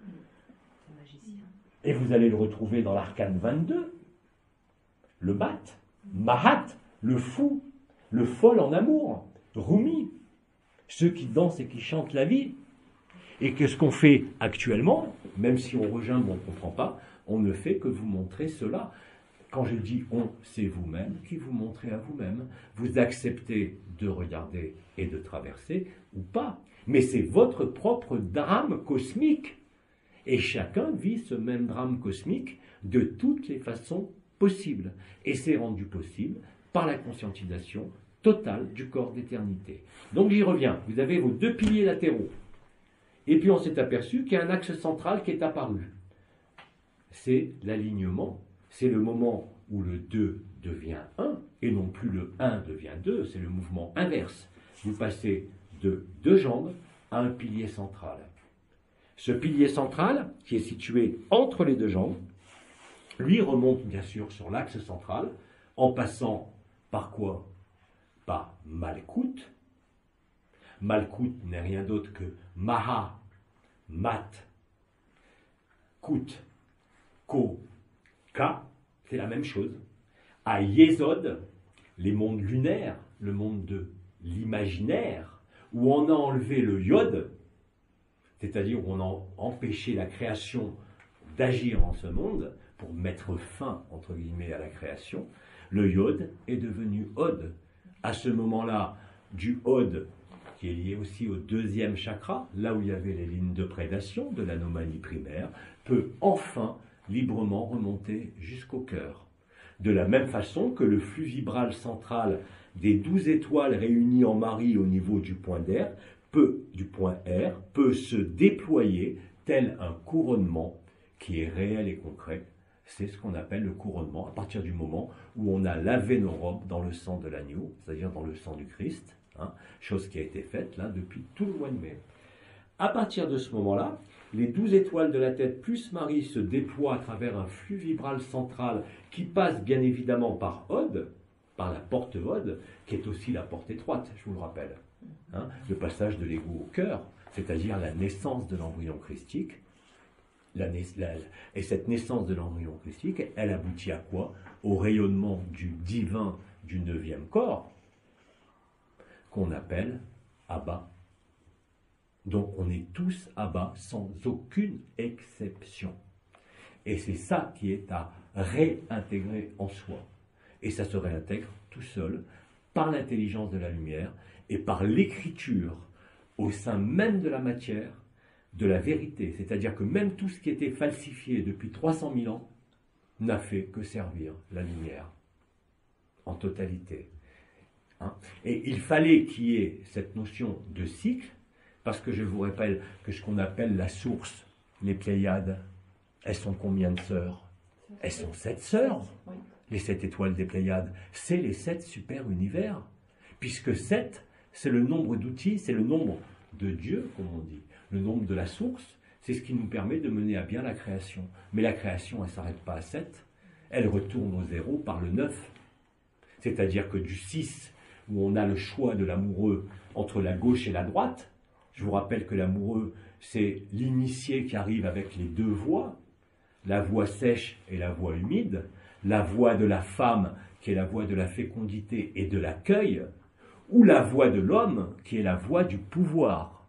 Et vous allez le retrouver dans l'arcane 22. Le bat, Mahat, le fou, le fol en amour, Rumi, ceux qui dansent et qui chantent la vie. Et qu'est-ce qu'on fait actuellement? Même si on regimbe, on ne comprend pas, on ne fait que vous montrer cela. Quand je dis on, c'est vous-même qui vous montrez à vous-même. Vous acceptez de regarder et de traverser ou pas. Mais c'est votre propre drame cosmique. Et chacun vit ce même drame cosmique de toutes les façons possibles. Et c'est rendu possible par la conscientisation totale du corps d'éternité. Donc j'y reviens. Vous avez vos 2 piliers latéraux. Et puis on s'est aperçu qu'il y a un axe central qui est apparu. C'est l'alignement. C'est le moment où le 2 devient 1, et non plus le 1 devient 2, c'est le mouvement inverse. Vous passez de 2 jambes à un pilier central. Ce pilier central, qui est situé entre les 2 jambes, lui remonte bien sûr sur l'axe central, en passant par quoi? par Malkout. Malkout n'est rien d'autre que Maha, Mat, Kout, Ko, Ka, c'est la même chose. À Yesod, les mondes lunaires, le monde de l'imaginaire, où on a enlevé le Yod, c'est-à-dire où on a empêché la création d'agir en ce monde, pour mettre fin, entre guillemets, à la création, le Yod est devenu Od. À ce moment-là, du Od, qui est lié aussi au deuxième chakra, là où il y avait les lignes de prédation de l'anomalie primaire, peut enfin librement remonter jusqu'au cœur. De la même façon que le flux vibral central des 12 étoiles réunies en Marie au niveau du point R, peut se déployer tel un couronnement qui est réel et concret. C'est ce qu'on appelle le couronnement, à partir du moment où on a lavé nos robes dans le sang de l'agneau, c'est-à-dire dans le sang du Christ, chose qui a été faite là depuis tout le mois de mai. À partir de ce moment-là, les 12 étoiles de la tête plus Marie se déploient à travers un flux vibral central qui passe bien évidemment par Od, par la porte Od, qui est aussi la porte étroite, je vous le rappelle. Le passage de l'ego au cœur, c'est-à-dire la naissance de l'embryon christique. Et cette naissance de l'embryon christique, elle aboutit à quoi? Au rayonnement du divin du 9e corps, qu'on appelle Abba. Donc on est tous Abba sans aucune exception. Et c'est ça qui est à réintégrer en soi. Et ça se réintègre tout seul par l'intelligence de la lumière et par l'écriture au sein même de la matière de la vérité. C'est-à-dire que même tout ce qui était falsifié depuis 300 000 ans n'a fait que servir la lumière en totalité. Et il fallait qu'il y ait cette notion de cycle, parce que je vous rappelle que ce qu'on appelle la source, les Pléiades, elles sont combien de sœurs? Elles sont 7 sœurs. Les 7 étoiles des Pléiades, c'est les 7 super univers. Puisque 7, c'est le nombre d'outils, c'est le nombre de Dieu, comme on dit. Le nombre de la source, c'est ce qui nous permet de mener à bien la création. Mais la création, elle ne s'arrête pas à 7, elle retourne au 0 par le 9. C'est-à-dire que du 6, où on a le choix de l'amoureux entre la gauche et la droite, je vous rappelle que l'amoureux, c'est l'initié qui arrive avec les deux voies, la voie sèche et la voie humide, la voie de la femme, qui est la voie de la fécondité et de l'accueil, ou la voie de l'homme, qui est la voie du pouvoir,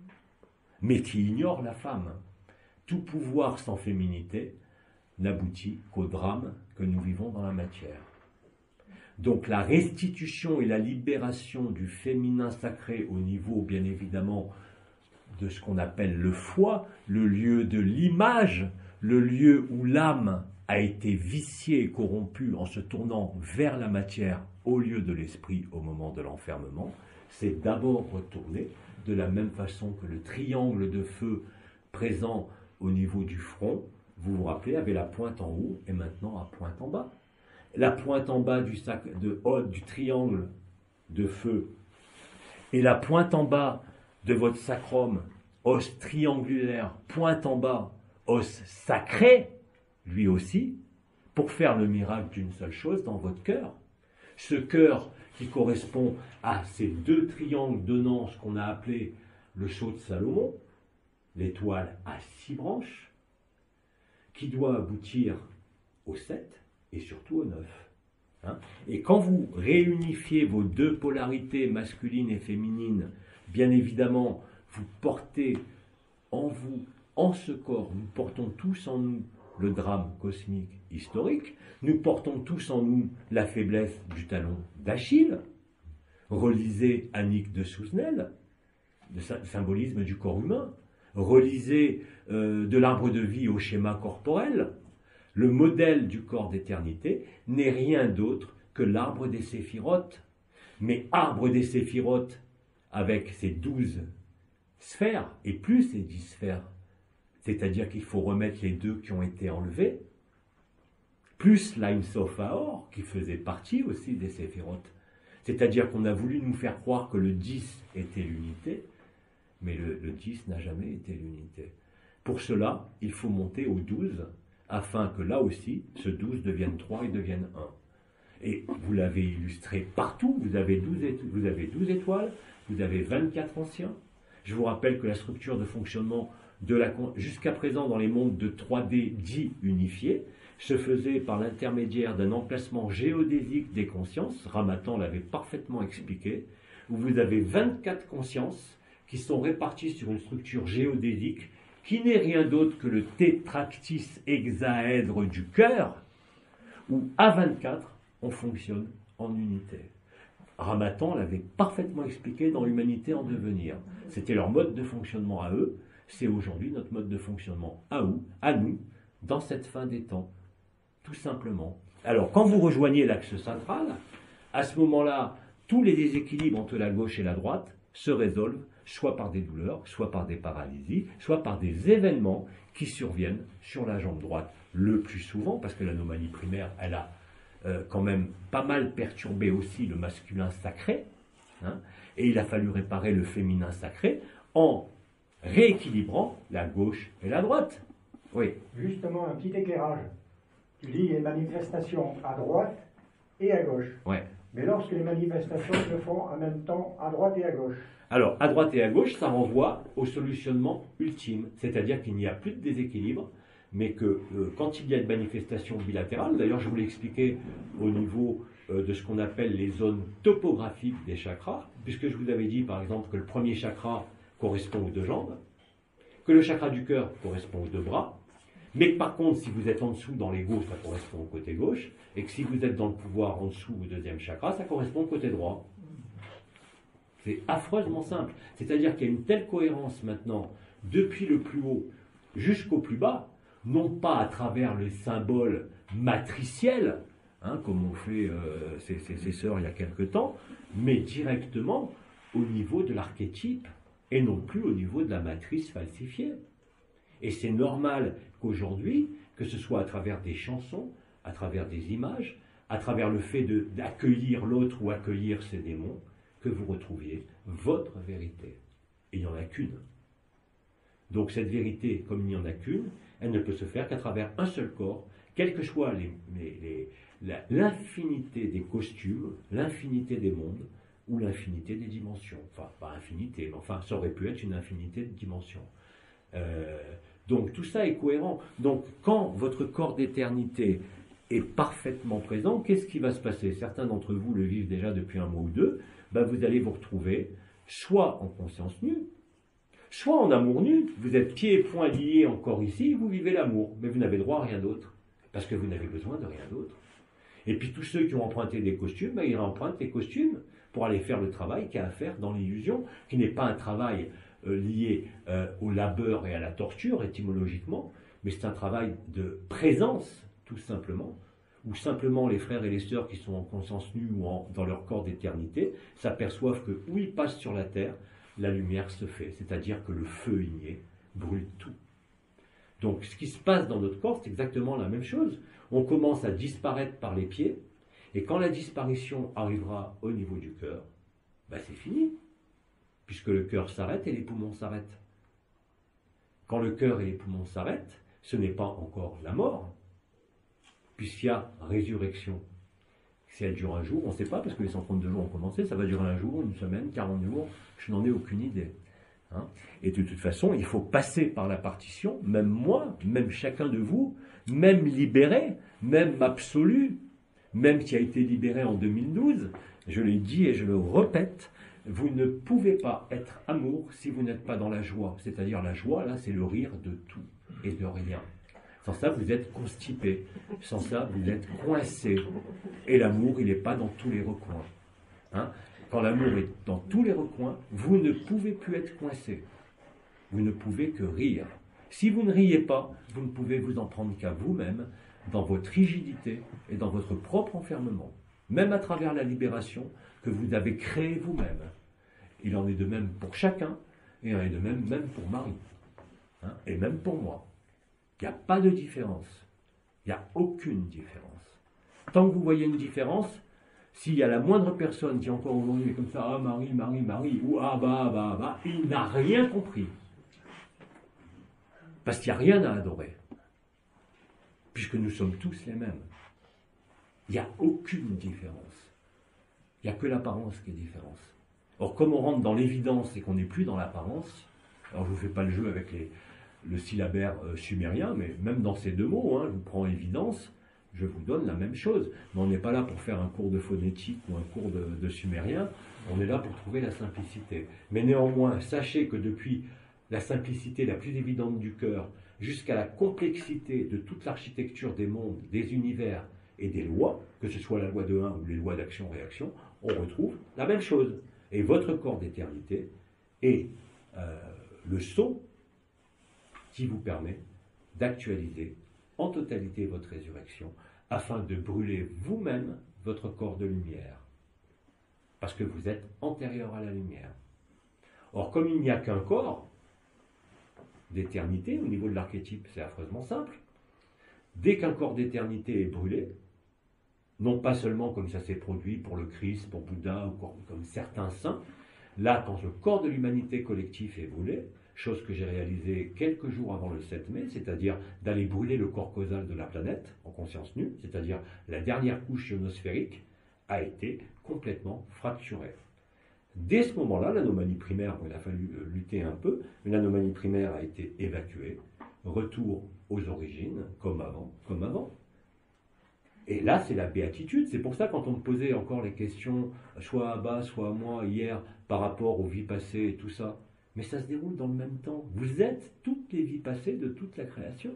mais qui ignore la femme. Tout pouvoir sans féminité n'aboutit qu'au drame que nous vivons dans la matière. Donc la restitution et la libération du féminin sacré au niveau, bien évidemment, de ce qu'on appelle le foie, le lieu de l'image, le lieu où l'âme a été viciée et corrompue en se tournant vers la matière au lieu de l'esprit au moment de l'enfermement, c'est d'abord retourner de la même façon que le triangle de feu présent au niveau du front, vous vous rappelez, avait la pointe en haut et maintenant à pointe en bas. La pointe en bas du triangle de feu et la pointe en bas de votre sacrum, os triangulaire, pointe en bas, os sacré, lui aussi, pour faire le miracle d'une seule chose dans votre cœur. Ce cœur qui correspond à ces deux triangles donnant ce qu'on a appelé le sceau de Salomon, l'étoile à 6 branches, qui doit aboutir au 7 et surtout au 9. Et quand vous réunifiez vos deux polarités masculines et féminines, bien évidemment, vous portez en vous, en ce corps, nous portons tous en nous le drame cosmique historique, nous portons tous en nous la faiblesse du talon d'Achille, relisez Annick de Souzenel, le symbolisme du corps humain, relisez de l'arbre de vie au schéma corporel. Le modèle du corps d'éternité n'est rien d'autre que l'arbre des séphirotes. Mais arbre des séphirotes, avec ses 12 sphères, et plus ses 10 sphères, c'est-à-dire qu'il faut remettre les 2 qui ont été enlevés, plus l'Ain Sof Haor, qui faisait partie aussi des séphirotes. C'est-à-dire qu'on a voulu nous faire croire que le 10 était l'unité, mais le 10 n'a jamais été l'unité. Pour cela, il faut monter au 12, afin que là aussi, ce 12 devienne 3 et devienne 1. Et vous l'avez illustré partout, vous avez 12 étoiles, vous avez 24 anciens. Je vous rappelle que la structure de fonctionnement jusqu'à présent dans les mondes de 3D dits unifiés se faisait par l'intermédiaire d'un emplacement géodésique des consciences, Ramatan l'avait parfaitement expliqué, où vous avez 24 consciences qui sont réparties sur une structure géodésique qui n'est rien d'autre que le tétractis hexaèdre du cœur, où à 24, on fonctionne en unité. Ramatan l'avait parfaitement expliqué dans l'Humanité en devenir. C'était leur mode de fonctionnement à eux, c'est aujourd'hui notre mode de fonctionnement à nous, dans cette fin des temps, tout simplement. Alors, quand vous rejoignez l'axe central, à ce moment-là, tous les déséquilibres entre la gauche et la droite se résolvent, soit par des douleurs, soit par des paralysies, soit par des événements qui surviennent sur la jambe droite, le plus souvent, parce que l'anomalie primaire, elle a quand même pas mal perturbé aussi le masculin sacré, hein, et il a fallu réparer le féminin sacré en rééquilibrant la gauche et la droite. Oui. Justement, un petit éclairage. Tu dis les manifestations à droite et à gauche. Ouais. Mais lorsque les manifestations se font en même temps à droite et à gauche. Alors, à droite et à gauche, ça renvoie au solutionnement ultime, c'est-à-dire qu'il n'y a plus de déséquilibre, mais que quand il y a une manifestation bilatérale, d'ailleurs je vous l'ai expliqué au niveau de ce qu'on appelle les zones topographiques des chakras, puisque je vous avais dit par exemple que le premier chakra correspond aux deux jambes, que le chakra du cœur correspond aux deux bras, mais que par contre si vous êtes en dessous dans l'ego, ça correspond au côté gauche, et que si vous êtes dans le pouvoir en dessous au deuxième chakra, ça correspond au côté droit. C'est affreusement simple. C'est-à-dire qu'il y a une telle cohérence maintenant, depuis le plus haut jusqu'au plus bas, non pas à travers les symboles matriciels, hein, comme ont fait ses sœurs il y a quelque temps, mais directement au niveau de l'archétype, et non plus au niveau de la matrice falsifiée. Et c'est normal qu'aujourd'hui, que ce soit à travers des chansons, à travers des images, à travers le fait d'accueillir l'autre ou accueillir ses démons, que vous retrouviez votre vérité. Et il n'y en a qu'une. Donc cette vérité, comme il n'y en a qu'une, elle ne peut se faire qu'à travers un seul corps, quelle que soit l'infinité des costumes, l'infinité des mondes, ou l'infinité des dimensions. Enfin, pas infinité, mais enfin, ça aurait pu être une infinité de dimensions. Donc tout ça est cohérent. Donc quand votre corps d'éternité est parfaitement présent, qu'est-ce qui va se passer? Certains d'entre vous le vivent déjà depuis un mois ou deux. Ben, vous allez vous retrouver soit en conscience nue, soit en amour nu. Vous êtes pieds et poings liés encore ici, vous vivez l'amour, mais vous n'avez droit à rien d'autre, parce que vous n'avez besoin de rien d'autre. Et puis tous ceux qui ont emprunté des costumes, ben, ils empruntent les costumes pour aller faire le travail qu'il y a à faire dans l'illusion, qui n'est pas un travail lié au labeur et à la torture étymologiquement, mais c'est un travail de présence, tout simplement, où simplement les frères et les sœurs qui sont en conscience nue ou dans leur corps d'éternité s'aperçoivent que où ils passent sur la terre, la lumière se fait, c'est-à-dire que le feu igné brûle tout. Donc ce qui se passe dans notre corps, c'est exactement la même chose. On commence à disparaître par les pieds, et quand la disparition arrivera au niveau du cœur, ben c'est fini, puisque le cœur s'arrête et les poumons s'arrêtent. Quand le cœur et les poumons s'arrêtent, ce n'est pas encore la mort, puisqu'il y a résurrection. Si elle dure un jour, on ne sait pas, parce que les 132 jours ont commencé, ça va durer un jour, une semaine, 40 jours, je n'en ai aucune idée. Hein. Et de toute façon, il faut passer par la partition, même moi, même chacun de vous, même libéré, même absolu, même qui a été libéré en 2012, je l'ai dit et je le répète, vous ne pouvez pas être amour si vous n'êtes pas dans la joie. C'est-à-dire la joie, là, c'est le rire de tout et de rien. Sans ça, vous êtes constipé. Sans ça, vous êtes coincé. Et l'amour, il n'est pas dans tous les recoins. Hein? Quand l'amour est dans tous les recoins, vous ne pouvez plus être coincé. Vous ne pouvez que rire. Si vous ne riez pas, vous ne pouvez vous en prendre qu'à vous-même, dans votre rigidité et dans votre propre enfermement. Même à travers la libération que vous avez créée vous-même. Il en est de même pour chacun, et il en est de même pour Marie. Hein? Et même pour moi. Il n'y a pas de différence. Il n'y a aucune différence. Tant que vous voyez une différence, s'il y a la moindre personne qui encore aujourd'hui est comme ça, ah Marie, Marie, Marie, ou ah bah, il n'a rien compris. Parce qu'il n'y a rien à adorer. Puisque nous sommes tous les mêmes. Il n'y a aucune différence. Il n'y a que l'apparence qui est différence. Or, comme on rentre dans l'évidence et qu'on n'est plus dans l'apparence, alors je ne vous fais pas le jeu avec le syllabaire sumérien, mais même dans ces deux mots, je vous prends évidence, je vous donne la même chose. Mais on n'est pas là pour faire un cours de phonétique ou un cours de sumérien, on est là pour trouver la simplicité. Mais néanmoins, sachez que depuis la simplicité la plus évidente du cœur, jusqu'à la complexité de toute l'architecture des mondes, des univers et des lois, que ce soit la loi de 1 ou les lois d'action-réaction, on retrouve la même chose. Et votre corps d'éternité est le sceau qui vous permet d'actualiser en totalité votre résurrection afin de brûler vous-même votre corps de lumière. Parce que vous êtes antérieur à la lumière. Or, comme il n'y a qu'un corps d'éternité au niveau de l'archétype, c'est affreusement simple. Dès qu'un corps d'éternité est brûlé, non pas seulement comme ça s'est produit pour le Christ, pour Bouddha ou comme certains saints, là, quand le corps de l'humanité collectif est brûlé, chose que j'ai réalisée quelques jours avant le 7 mai, c'est-à-dire d'aller brûler le corps causal de la planète en conscience nue, c'est-à-dire la dernière couche ionosphérique, a été complètement fracturée. Dès ce moment-là, l'anomalie primaire, il a fallu lutter un peu, mais l'anomalie primaire a été évacuée, retour aux origines, comme avant. Et là, c'est la béatitude. C'est pour ça, quand on me posait encore les questions, soit à Abba, soit à moi, hier, par rapport aux vies passées et tout ça, mais ça se déroule dans le même temps. Vous êtes toutes les vies passées de toute la création.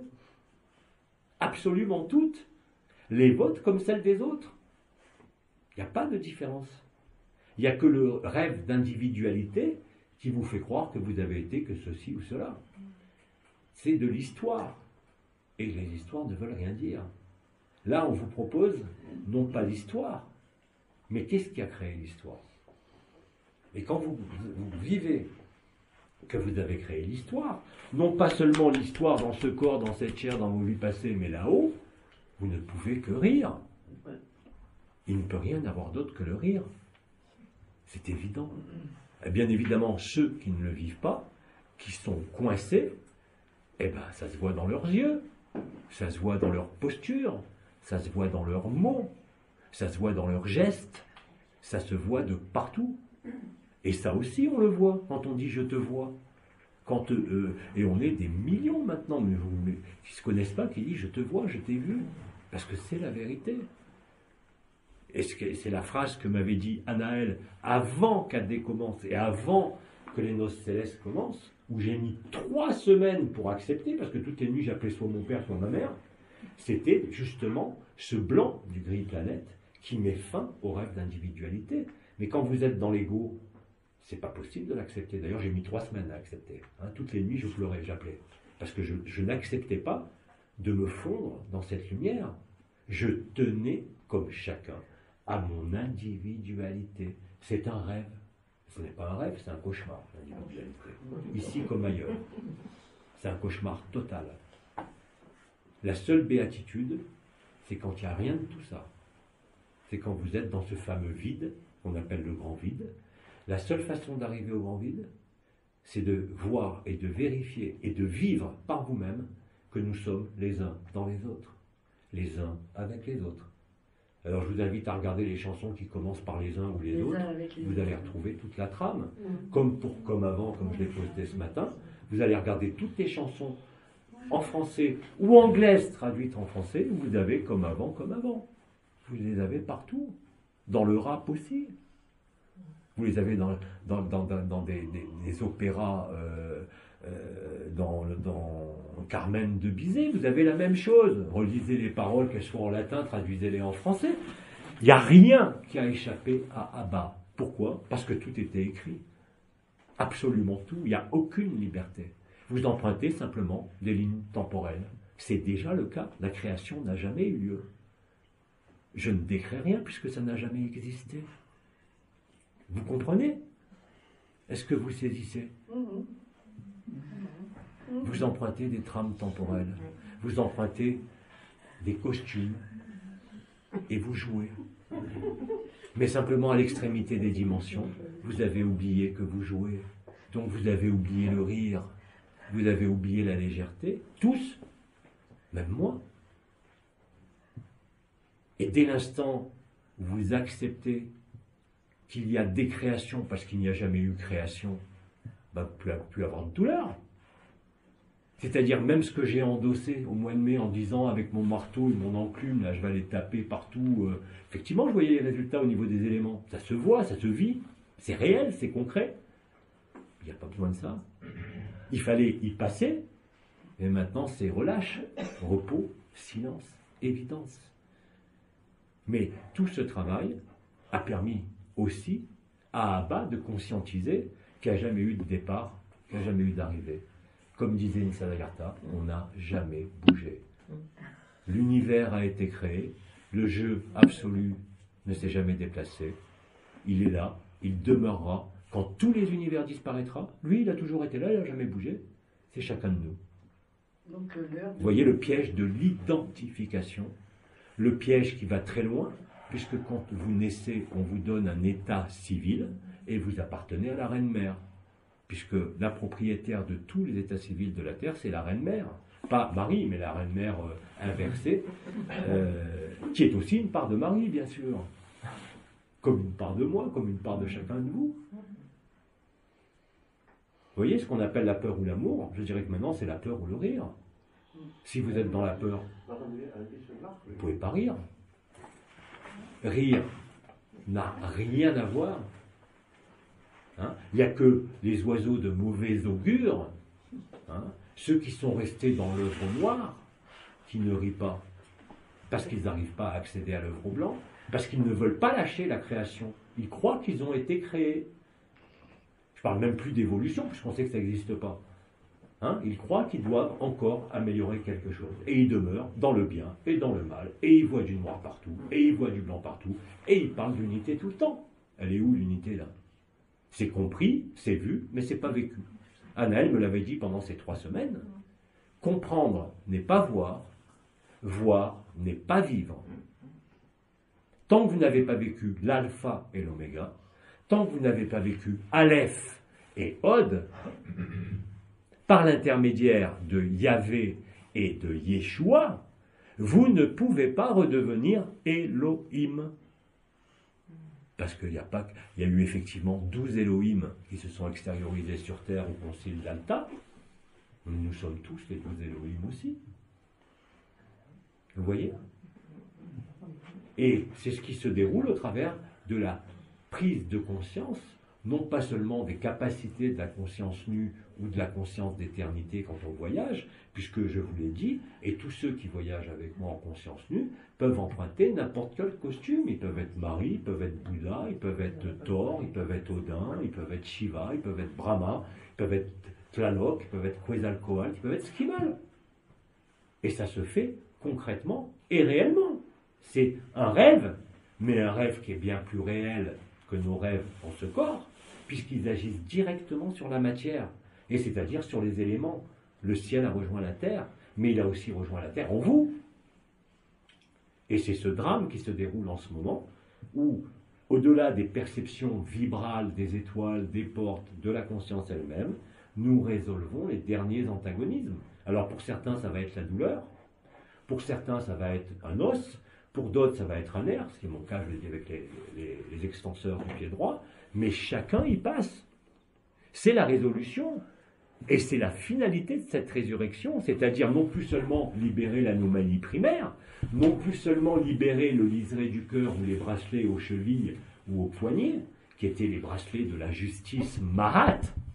Absolument toutes. Les vôtres comme celles des autres. Il n'y a pas de différence. Il n'y a que le rêve d'individualité qui vous fait croire que vous avez été que ceci ou cela. C'est de l'histoire. Et les histoires ne veulent rien dire. Là, on vous propose, non pas l'histoire, mais qu'est-ce qui a créé l'histoire? Et quand vous vivez que vous avez créé l'histoire, non pas seulement l'histoire dans ce corps, dans cette chair, dans vos vies passées, mais là-haut, vous ne pouvez que rire. Il ne peut rien avoir d'autre que le rire. C'est évident. Et bien évidemment, ceux qui ne le vivent pas, qui sont coincés, eh ben, ça se voit dans leurs yeux, ça se voit dans leur posture, ça se voit dans leurs mots, ça se voit dans leurs gestes, ça se voit de partout. Et ça aussi, on le voit quand on dit « je te vois ». Et on est des millions maintenant qui ne se connaissent pas, qui disent « je te vois, je t'ai vu ». Parce que c'est la vérité. Et c'est la phrase que m'avait dit Anaël avant qu'Adé commence et avant que les noces célestes commencent, où j'ai mis 3 semaines pour accepter, parce que toutes les nuits j'appelais soit mon père, soit ma mère. C'était justement ce blanc du gris planète qui met fin au rêve d'individualité. Mais quand vous êtes dans l'ego, c'est pas possible de l'accepter. D'ailleurs, j'ai mis 3 semaines à accepter. Toutes les nuits, je pleurais, j'appelais. Parce que je n'acceptais pas de me fondre dans cette lumière. Je tenais, comme chacun, à mon individualité. C'est un rêve. Ce n'est pas un rêve, c'est un cauchemar, l'individualité. Ici comme ailleurs. C'est un cauchemar total. La seule béatitude, c'est quand il n'y a rien de tout ça. C'est quand vous êtes dans ce fameux vide, qu'on appelle le grand vide. La seule façon d'arriver au grand vide, c'est de voir et de vérifier et de vivre par vous-même que nous sommes les uns dans les autres, les uns avec les autres. Alors je vous invite à regarder les chansons qui commencent par les uns ou les autres. Vous allez retrouver toute la trame. Comme avant, comme je l'ai posté ce matin, vous allez regarder toutes les chansons en français ou anglaises traduites en français. Vous avez comme avant. Vous les avez partout. Dans le rap aussi. Vous les avez dans des opéras, dans Carmen de Bizet, vous avez la même chose. Relisez les paroles, qu'elles soient en latin, traduisez-les en français. Il n'y a rien qui a échappé à Abba. Pourquoi? Parce que tout était écrit. Absolument tout. Il n'y a aucune liberté. Vous empruntez simplement des lignes temporelles. C'est déjà le cas. La création n'a jamais eu lieu. Je ne décrée rien puisque ça n'a jamais existé. Vous comprenez? Est-ce que vous saisissez? Vous empruntez des trames temporelles, vous empruntez des costumes et vous jouez. Mais simplement à l'extrémité des dimensions, vous avez oublié que vous jouez. Donc vous avez oublié le rire, vous avez oublié la légèreté, tous, même moi. Et dès l'instant où vous acceptez qu'il y a décréation parce qu'il n'y a jamais eu création, ben, vous ne pouvez plus avoir de douleur. C'est-à-dire même ce que j'ai endossé au mois de mai en disant avec mon marteau et mon enclume, là je vais aller taper partout. Effectivement, je voyais les résultats au niveau des éléments. Ça se voit, ça se vit, c'est réel, c'est concret. Il n'y a pas besoin de ça. Il fallait y passer, et maintenant c'est relâche, repos, silence, évidence. Mais tout ce travail a permis aussi à Abba de conscientiser qu'il n'y a jamais eu de départ, qu'il n'y a jamais eu d'arrivée. Comme disait Nisargadatta, on n'a jamais bougé. L'univers a été créé, le jeu absolu ne s'est jamais déplacé, il est là, il demeurera. Quand tous les univers disparaîtront, lui il a toujours été là, il n'a jamais bougé. C'est chacun de nous. Donc, vous voyez le piège de l'identification, le piège qui va très loin, puisque quand vous naissez, on vous donne un état civil et vous appartenez à la reine-mère. Puisque la propriétaire de tous les états civils de la Terre, c'est la reine-mère. Pas Marie, mais la reine-mère inversée, qui est aussi une part de Marie, bien sûr. Comme une part de moi, comme une part de chacun de vous. Vous voyez ce qu'on appelle la peur ou l'amour? Je dirais que maintenant, c'est la peur ou le rire. Si vous êtes dans la peur, vous ne pouvez pas rire. Rire n'a rien à voir. Il n'y a que les oiseaux de mauvais augure, ceux qui sont restés dans l'œuvre noire, qui ne rient pas, parce qu'ils n'arrivent pas à accéder à l'œuvre blanc, parce qu'ils ne veulent pas lâcher la création. Ils croient qu'ils ont été créés. Je ne parle même plus d'évolution, puisqu'on sait que ça n'existe pas. Ils croient qu'ils doivent encore améliorer quelque chose. Et ils demeurent dans le bien et dans le mal, et ils voient du noir partout, et ils voient du blanc partout, et ils parlent d'unité tout le temps. Elle est où l'unité là? C'est compris, c'est vu, mais c'est pas vécu. Anaël me l'avait dit pendant ces 3 semaines. Comprendre n'est pas voir, voir n'est pas vivre. Tant que vous n'avez pas vécu l'alpha et l'oméga, tant que vous n'avez pas vécu Aleph et Od, par l'intermédiaire de Yahvé et de Yeshua, vous ne pouvez pas redevenir Elohim. Parce qu'il y a eu effectivement 12 Elohim qui se sont extériorisés sur Terre au concile d'Alta. Nous sommes tous les 12 Elohim aussi. Vous voyez? Et c'est ce qui se déroule au travers de la prise de conscience, non pas seulement des capacités de la conscience nue ou de la conscience d'éternité quand on voyage, puisque je vous l'ai dit, et tous ceux qui voyagent avec moi en conscience nue peuvent emprunter n'importe quel costume. Ils peuvent être Marie, ils peuvent être Bouddha, ils peuvent être Thor, ils peuvent être Odin, ils peuvent être Shiva, ils peuvent être Brahma, ils peuvent être Tlaloc, ils peuvent être Quetzalcoatl, ils peuvent être ce qu'ils veulent. Et ça se fait concrètement et réellement. C'est un rêve, mais un rêve qui est bien plus réel que nos rêves en ce corps, puisqu'ils agissent directement sur la matière, et c'est-à-dire sur les éléments. Le ciel a rejoint la terre, mais il a aussi rejoint la terre en vous. Et c'est ce drame qui se déroule en ce moment, où, au-delà des perceptions vibrales des étoiles, des portes, de la conscience elle-même, nous résolvons les derniers antagonismes. Alors pour certains, ça va être la douleur, pour certains, ça va être un os, pour d'autres, ça va être un nerf, ce qui est mon cas, je l'ai dit avec les extenseurs du pied droit, mais chacun y passe. C'est la résolution. Et c'est la finalité de cette résurrection, c'est-à-dire non plus seulement libérer l'anomalie primaire, non plus seulement libérer le liseré du cœur ou les bracelets aux chevilles ou aux poignets, qui étaient les bracelets de la justice Mahat,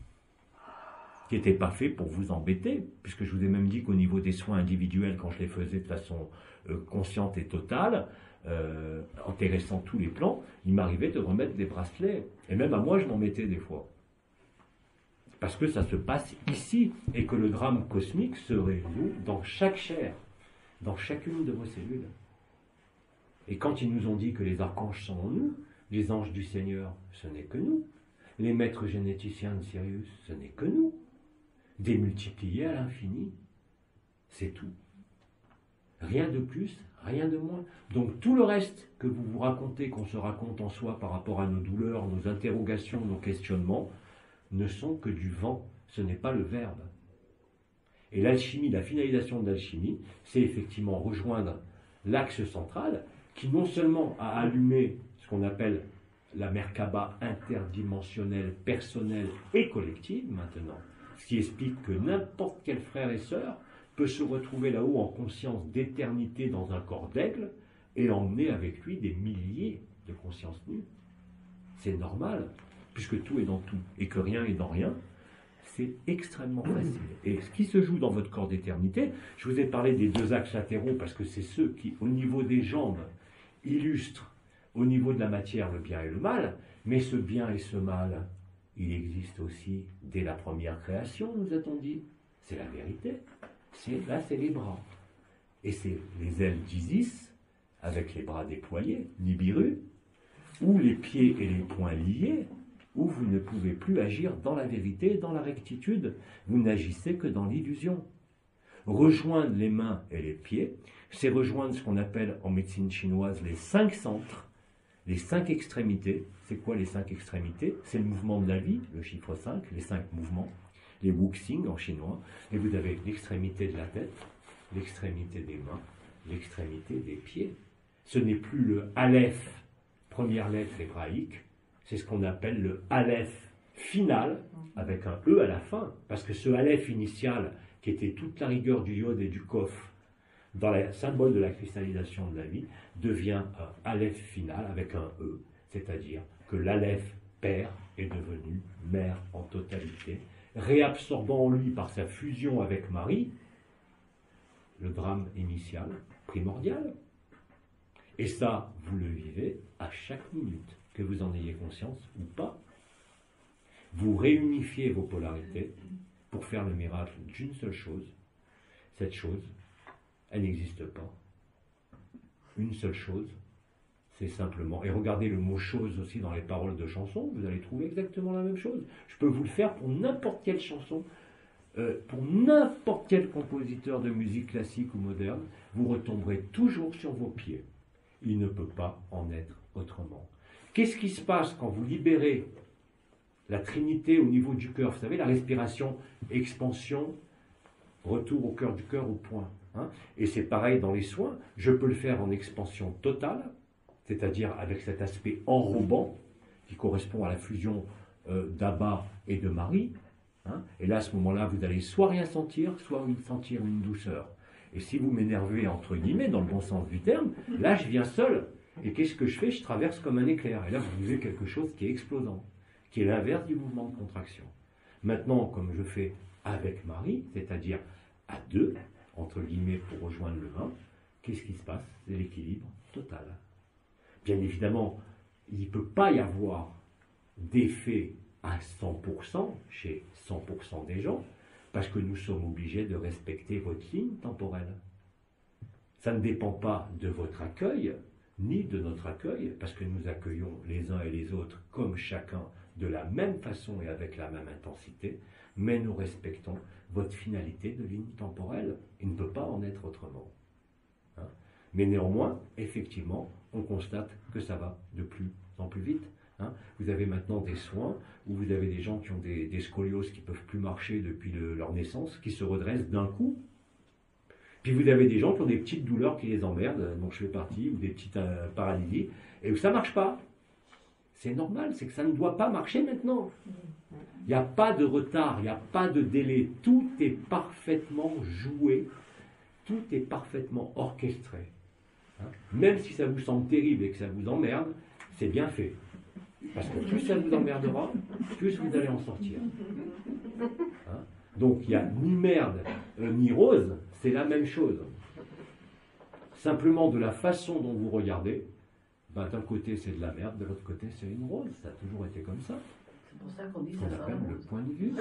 qui n'étaient pas faits pour vous embêter, puisque je vous ai même dit qu'au niveau des soins individuels, quand je les faisais de façon consciente et totale, intéressant tous les plans, il m'arrivait de remettre des bracelets, et même à moi je m'en mettais des fois. Parce que ça se passe ici, et que le drame cosmique se résout dans chaque chair, dans chacune de vos cellules. Et quand ils nous ont dit que les archanges sont en nous, les anges du Seigneur, ce n'est que nous. Les maîtres généticiens de Sirius, ce n'est que nous. Démultipliés à l'infini, c'est tout. Rien de plus, rien de moins. Donc tout le reste que vous vous racontez, qu'on se raconte en soi par rapport à nos douleurs, nos interrogations, nos questionnements, ne sont que du vent, ce n'est pas le verbe. Et l'alchimie, la finalisation de l'alchimie, c'est effectivement rejoindre l'axe central qui non seulement a allumé ce qu'on appelle la Merkaba interdimensionnelle, personnelle et collective maintenant, ce qui explique que n'importe quel frère et sœur peut se retrouver là-haut en conscience d'éternité dans un corps d'aigle et emmener avec lui des milliers de consciences nues. C'est normal, puisque tout est dans tout et que rien est dans rien. C'est extrêmement facile. Et ce qui se joue dans votre corps d'éternité, je vous ai parlé des deux axes latéraux parce que c'est ceux qui, au niveau des jambes, illustrent au niveau de la matière le bien et le mal, mais ce bien et ce mal, il existe aussi dès la première création, nous a-t-on dit. C'est la vérité. Là, c'est les bras. Et c'est les ailes d'Isis, avec les bras déployés, Nibiru, ou les pieds et les poings liés, où vous ne pouvez plus agir dans la vérité, dans la rectitude, vous n'agissez que dans l'illusion. Rejoindre les mains et les pieds, c'est rejoindre ce qu'on appelle en médecine chinoise les 5 centres, les 5 extrémités. C'est quoi les 5 extrémités? C'est le mouvement de la vie, le chiffre 5, les 5 mouvements, les wuxing en chinois, et vous avez l'extrémité de la tête, l'extrémité des mains, l'extrémité des pieds. Ce n'est plus le Aleph, première lettre hébraïque, c'est ce qu'on appelle le Aleph final, avec un E à la fin, parce que ce Aleph initial, qui était toute la rigueur du Yod et du Kof, dans le symbole de la cristallisation de la vie, devient un Aleph final avec un E, c'est-à-dire que l'Aleph Père est devenu Mère en totalité, réabsorbant en lui par sa fusion avec Marie, le drame initial, primordial. Et ça, vous le vivez à chaque minute, que vous en ayez conscience ou pas. Vous réunifiez vos polarités pour faire le miracle d'une seule chose. Cette chose, elle n'existe pas. Une seule chose, c'est simplement... Et regardez le mot « chose » aussi dans les paroles de chansons, vous allez trouver exactement la même chose. Je peux vous le faire pour n'importe quelle chanson, pour n'importe quel compositeur de musique classique ou moderne, vous retomberez toujours sur vos pieds. Il ne peut pas en être autrement. Qu'est-ce qui se passe quand vous libérez la Trinité au niveau du cœur? Vous savez, la respiration, expansion, retour au cœur du cœur, au point. Hein, et c'est pareil dans les soins. Je peux le faire en expansion totale, c'est-à-dire avec cet aspect enrobant qui correspond à la fusion d'Abba et de Marie. Hein, et là, à ce moment-là, vous allez soit rien sentir, soit sentir une douceur. Et si vous m'énervez, entre guillemets, dans le bon sens du terme, là, je viens seul. Et qu'est-ce que je fais? Je traverse comme un éclair. Et là, vous vivez quelque chose qui est explosant, qui est l'inverse du mouvement de contraction. Maintenant, comme je fais avec Marie, c'est-à-dire à deux, entre guillemets, pour rejoindre le 1, qu'est-ce qui se passe? C'est l'équilibre total. Bien évidemment, il ne peut pas y avoir d'effet à 100% chez 100% des gens, parce que nous sommes obligés de respecter votre ligne temporelle. Ça ne dépend pas de votre accueil, ni de notre accueil, parce que nous accueillons les uns et les autres comme chacun de la même façon et avec la même intensité, mais nous respectons votre finalité de ligne temporelle. Il ne peut pas en être autrement. Hein? Mais néanmoins, effectivement, on constate que ça va de plus en plus vite. Hein? Vous avez maintenant des soins où vous avez des gens qui ont des scolioses qui ne peuvent plus marcher depuis leur naissance, qui se redressent d'un coup. Puis vous avez des gens qui ont des petites douleurs qui les emmerdent, dont je fais partie, ou des petites paralysies, et où ça ne marche pas. C'est normal, c'est que ça ne doit pas marcher maintenant. Il n'y a pas de retard, il n'y a pas de délai. Tout est parfaitement joué, tout est parfaitement orchestré. Hein? Même si ça vous semble terrible et que ça vous emmerde, c'est bien fait. Parce que plus ça vous emmerdera, plus vous allez en sortir. Hein? Donc il n'y a ni merde ni rose, c'est la même chose. Simplement de la façon dont vous regardez, ben, d'un côté c'est de la merde, de l'autre côté c'est une rose. Ça a toujours été comme ça. C'est pour ça qu'on dit Ce qu'on appelle le point de vue.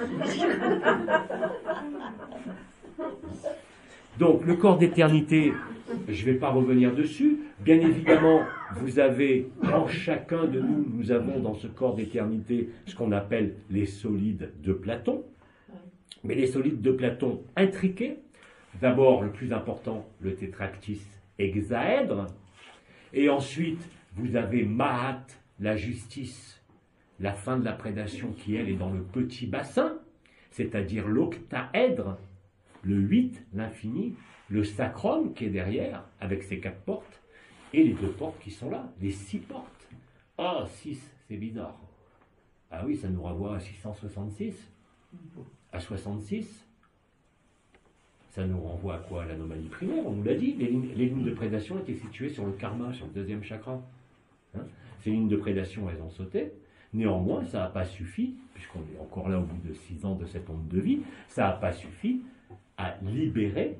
Donc le corps d'éternité, je ne vais pas revenir dessus. Bien évidemment, vous avez, en chacun de nous, nous avons dans ce corps d'éternité ce qu'on appelle les solides de Platon. Mais les solides de Platon intriqués. D'abord, le plus important, le tétractys hexaèdre. Et ensuite, vous avez Mahat, la justice, la fin de la prédation qui, elle, est dans le petit bassin, c'est-à-dire l'octaèdre, le 8, l'infini, le sacrum qui est derrière, avec ses 4 portes, et les 2 portes qui sont là, les 6 portes. Ah, 6, c'est bizarre. Ah oui, ça nous renvoie à 666, à 66. Ça nous renvoie à quoi? À l'anomalie primaire, on nous l'a dit. Les lignes de prédation étaient situées sur le karma, sur le 2e chakra. Hein, ces lignes de prédation, elles ont sauté. Néanmoins, ça n'a pas suffi, puisqu'on est encore là au bout de 6 ans de cette onde de vie, ça n'a pas suffi à libérer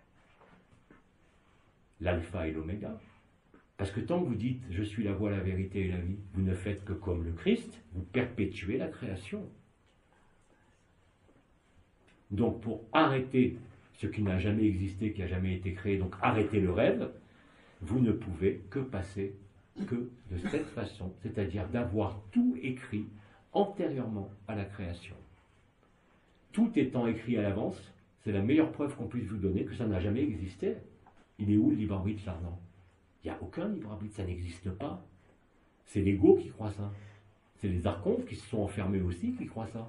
l'alpha et l'oméga. Parce que tant que vous dites « je suis la voie, la vérité et la vie », vous ne faites que comme le Christ, vous perpétuez la création. Donc pour arrêter ce qui n'a jamais existé, qui n'a jamais été créé, donc arrêter le rêve, vous ne pouvez que passer que de cette façon, c'est-à-dire d'avoir tout écrit antérieurement à la création. Tout étant écrit à l'avance, c'est la meilleure preuve qu'on puisse vous donner que ça n'a jamais existé. Il est où le libre arbitre là-dedans? Il n'y a aucun libre arbitre, ça n'existe pas. C'est l'ego qui croit ça. C'est les archontes qui se sont enfermés aussi qui croient ça.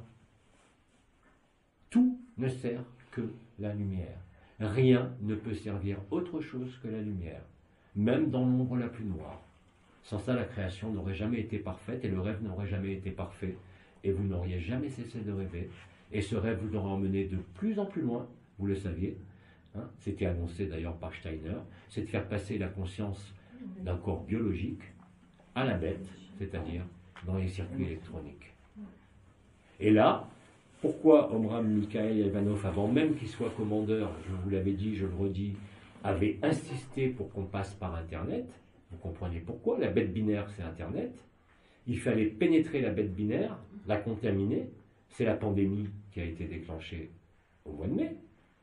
Tout ne sert que la lumière. Rien ne peut servir autre chose que la lumière, même dans l'ombre la plus noire. Sans ça, la création n'aurait jamais été parfaite et le rêve n'aurait jamais été parfait. Et vous n'auriez jamais cessé de rêver. Et ce rêve vous aurait emmené de plus en plus loin, vous le saviez. Hein, c'était annoncé d'ailleurs par Steiner, c'est de faire passer la conscience d'un corps biologique à la bête, c'est-à-dire dans les circuits électroniques. Et là, pourquoi Omram Mikhail Ivanov, avant même qu'il soit commandeur, je vous l'avais dit, je le redis, avait insisté pour qu'on passe par Internet? Vous comprenez pourquoi? La bête binaire, c'est Internet. Il fallait pénétrer la bête binaire, la contaminer. C'est la pandémie qui a été déclenchée au mois de mai.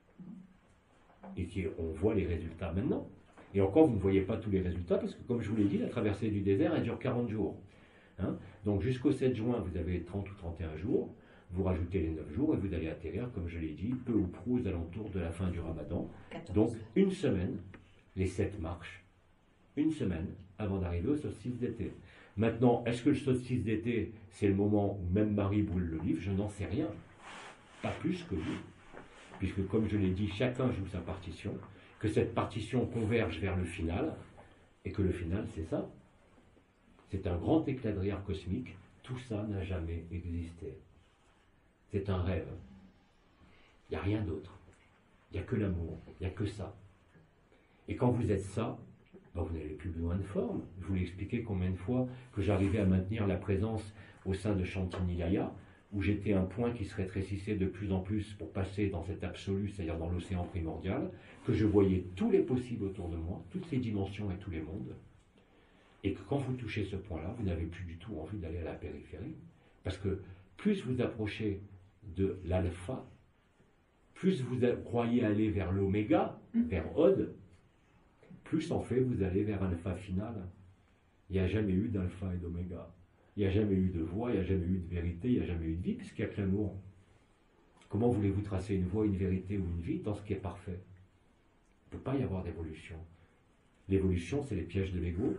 Et on voit les résultats maintenant. Et encore, vous ne voyez pas tous les résultats, parce que comme je vous l'ai dit, la traversée du désert, elle dure 40 jours. Hein, donc jusqu'au 7 juin, vous avez 30 ou 31 jours. Vous rajoutez les 9 jours et vous allez atterrir, comme je l'ai dit, peu ou prou aux alentours de la fin du Ramadan. 14. Donc une semaine, les 7 marches, une semaine avant d'arriver au solstice d'été. Maintenant, est-ce que le solstice d'été, c'est le moment où même Marie brûle le livre? Je n'en sais rien. Pas plus que vous. Puisque, comme je l'ai dit, chacun joue sa partition, que cette partition converge vers le final, et que le final, c'est ça. C'est un grand éclat de rire cosmique. Tout ça n'a jamais existé. C'est un rêve. Il n'y a rien d'autre. Il n'y a que l'amour. Il n'y a que ça. Et quand vous êtes ça, ben vous n'avez plus besoin de forme. Je vous l'ai expliqué combien de fois que j'arrivais à maintenir la présence au sein de Chantinilaya, où j'étais un point qui se rétrécissait de plus en plus pour passer dans cet absolu, c'est-à-dire dans l'océan primordial, que je voyais tous les possibles autour de moi, toutes les dimensions et tous les mondes, et que quand vous touchez ce point-là, vous n'avez plus du tout envie d'aller à la périphérie. Parce que plus vous approchez de l'alpha, plus vous croyez aller vers l'oméga, vers Od, plus en fait vous allez vers alpha final. Il n'y a jamais eu d'alpha et d'oméga. Il n'y a jamais eu de voie, il n'y a jamais eu de vérité, il n'y a jamais eu de vie, puisqu'il n'y a que l'amour. Comment voulez-vous tracer une voie, une vérité ou une vie dans ce qui est parfait? Il ne peut pas y avoir d'évolution. L'évolution, c'est les pièges de l'ego.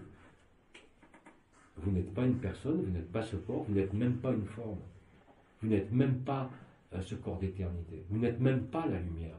Vous n'êtes pas une personne, vous n'êtes pas ce corps, vous n'êtes même pas une forme. Vous n'êtes même pas ce corps d'éternité. Vous n'êtes même pas la lumière.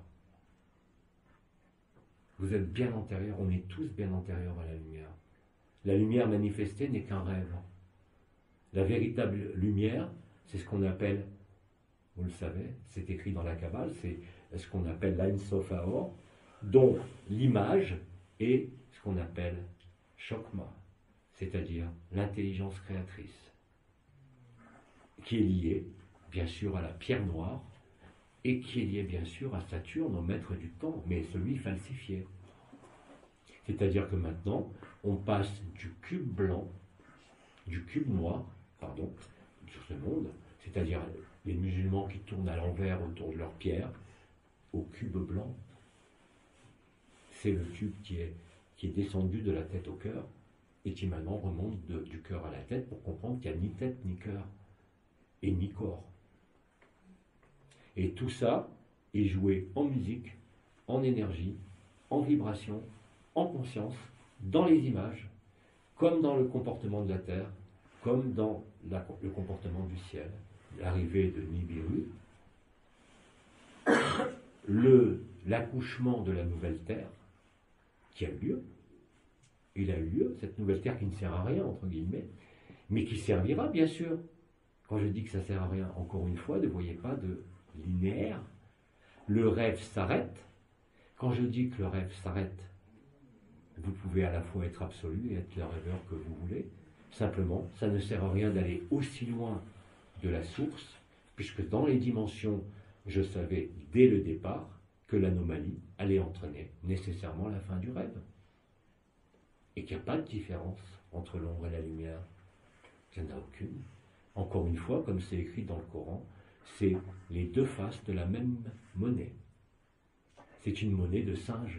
Vous êtes bien antérieur, on est tous bien antérieurs à la lumière. La lumière manifestée n'est qu'un rêve. La véritable lumière, c'est ce qu'on appelle, vous le savez, c'est écrit dans la Kabbale, c'est ce qu'on appelle l'Ain Sof Haor, dont l'image est ce qu'on appelle Chokma, c'est-à-dire l'intelligence créatrice, qui est liée, bien sûr, à la pierre noire, et qui est liée, bien sûr, à Saturne, au maître du temps, mais celui falsifié. C'est-à-dire que maintenant, on passe du cube blanc, du cube noir, sur ce monde, c'est-à-dire les musulmans qui tournent à l'envers autour de leur pierre, au cube blanc. C'est le cube qui est descendu de la tête au cœur et qui maintenant remonte du cœur à la tête pour comprendre qu'il n'y a ni tête ni cœur et ni corps. Et tout ça est joué en musique, en énergie, en vibration, en conscience, dans les images, comme dans le comportement de la Terre, comme dans le comportement du ciel, l'arrivée de Nibiru, l'accouchement de la nouvelle Terre, qui a eu lieu, il a eu lieu, cette nouvelle terre qui ne sert à rien, entre guillemets, mais qui servira, bien sûr. Quand je dis que ça ne sert à rien, encore une fois, ne voyez pas de linéaire. Le rêve s'arrête. Quand je dis que le rêve s'arrête, vous pouvez à la fois être absolu et être le rêveur que vous voulez. Simplement, ça ne sert à rien d'aller aussi loin de la source, puisque dans les dimensions, je savais dès le départ que l'anomalie allait entraîner nécessairement la fin du rêve. Et qu'il n'y a pas de différence entre l'ombre et la lumière. Il n'y en a aucune. Encore une fois, comme c'est écrit dans le Coran, c'est les deux faces de la même monnaie. C'est une monnaie de singe.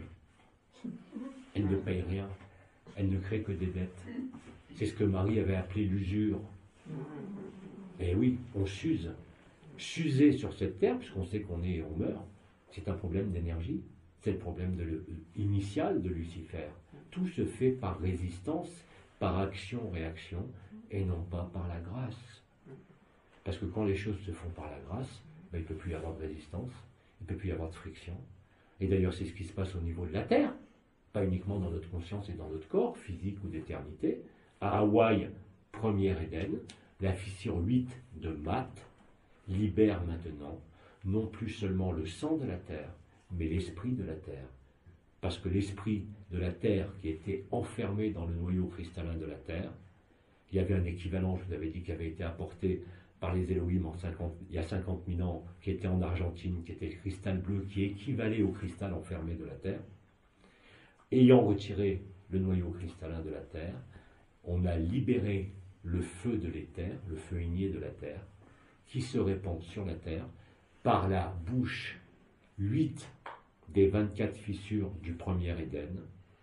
Elle ne paye rien. Elle ne crée que des dettes. C'est ce que Marie avait appelé l'usure. Et oui, on s'use. S'user sur cette terre, puisqu'on sait qu'on est et on meurt, c'est un problème d'énergie. C'est le problème initial de Lucifer. Tout se fait par résistance, par action-réaction, et non pas par la grâce. Parce que quand les choses se font par la grâce, ben, il ne peut plus y avoir de résistance, il ne peut plus y avoir de friction. Et d'ailleurs, c'est ce qui se passe au niveau de la Terre, pas uniquement dans notre conscience et dans notre corps, physique ou d'éternité. À Hawaï, premier Éden, la fissure 8 de Math libère maintenant non plus seulement le sang de la Terre, mais l'esprit de la Terre. Parce que l'esprit de la Terre qui était enfermé dans le noyau cristallin de la Terre, il y avait un équivalent, je vous avais dit, qui avait été apporté par les Elohim il y a 50 000 ans, qui était en Argentine, qui était le cristal bleu, qui équivalait au cristal enfermé de la Terre. Ayant retiré le noyau cristallin de la Terre, on a libéré le feu de l'éther, le feu igné de la Terre, qui se répand sur la Terre par la bouche 8 des 24 fissures du premier Éden.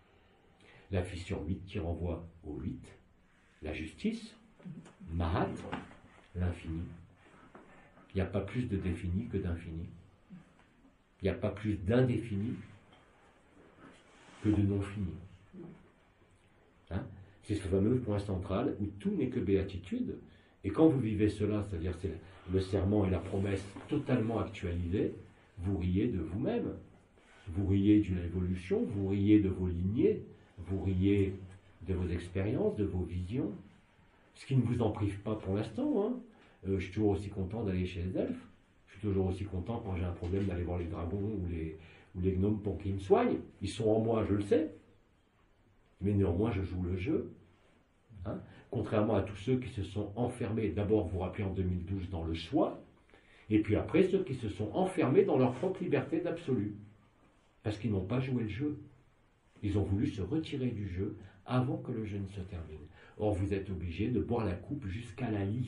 La fissure 8 qui renvoie au 8, la justice, Mahat, l'infini. Il n'y a pas plus de défini que d'infini. Il n'y a pas plus d'indéfini que de non-fini. Hein? C'est ce fameux point central où tout n'est que béatitude. Et quand vous vivez cela, c'est-à-dire c'est le serment et la promesse totalement actualisés, vous riez de vous-même. Vous riez d'une évolution, vous riez de vos lignées, vous riez de vos expériences, de vos visions. Ce qui ne vous en prive pas pour l'instant. Hein. Je suis toujours aussi content d'aller chez les elfes. Je suis toujours aussi content quand j'ai un problème d'aller voir les dragons ou les gnomes pour qu'ils me soignent. Ils sont en moi, je le sais. Mais néanmoins, je joue le jeu. Hein. Contrairement à tous ceux qui se sont enfermés, d'abord, vous rappelez, en 2012, dans le choix, et puis après, ceux qui se sont enfermés dans leur propre liberté d'absolu. Parce qu'ils n'ont pas joué le jeu. Ils ont voulu se retirer du jeu avant que le jeu ne se termine. Or, vous êtes obligé de boire la coupe jusqu'à la lie.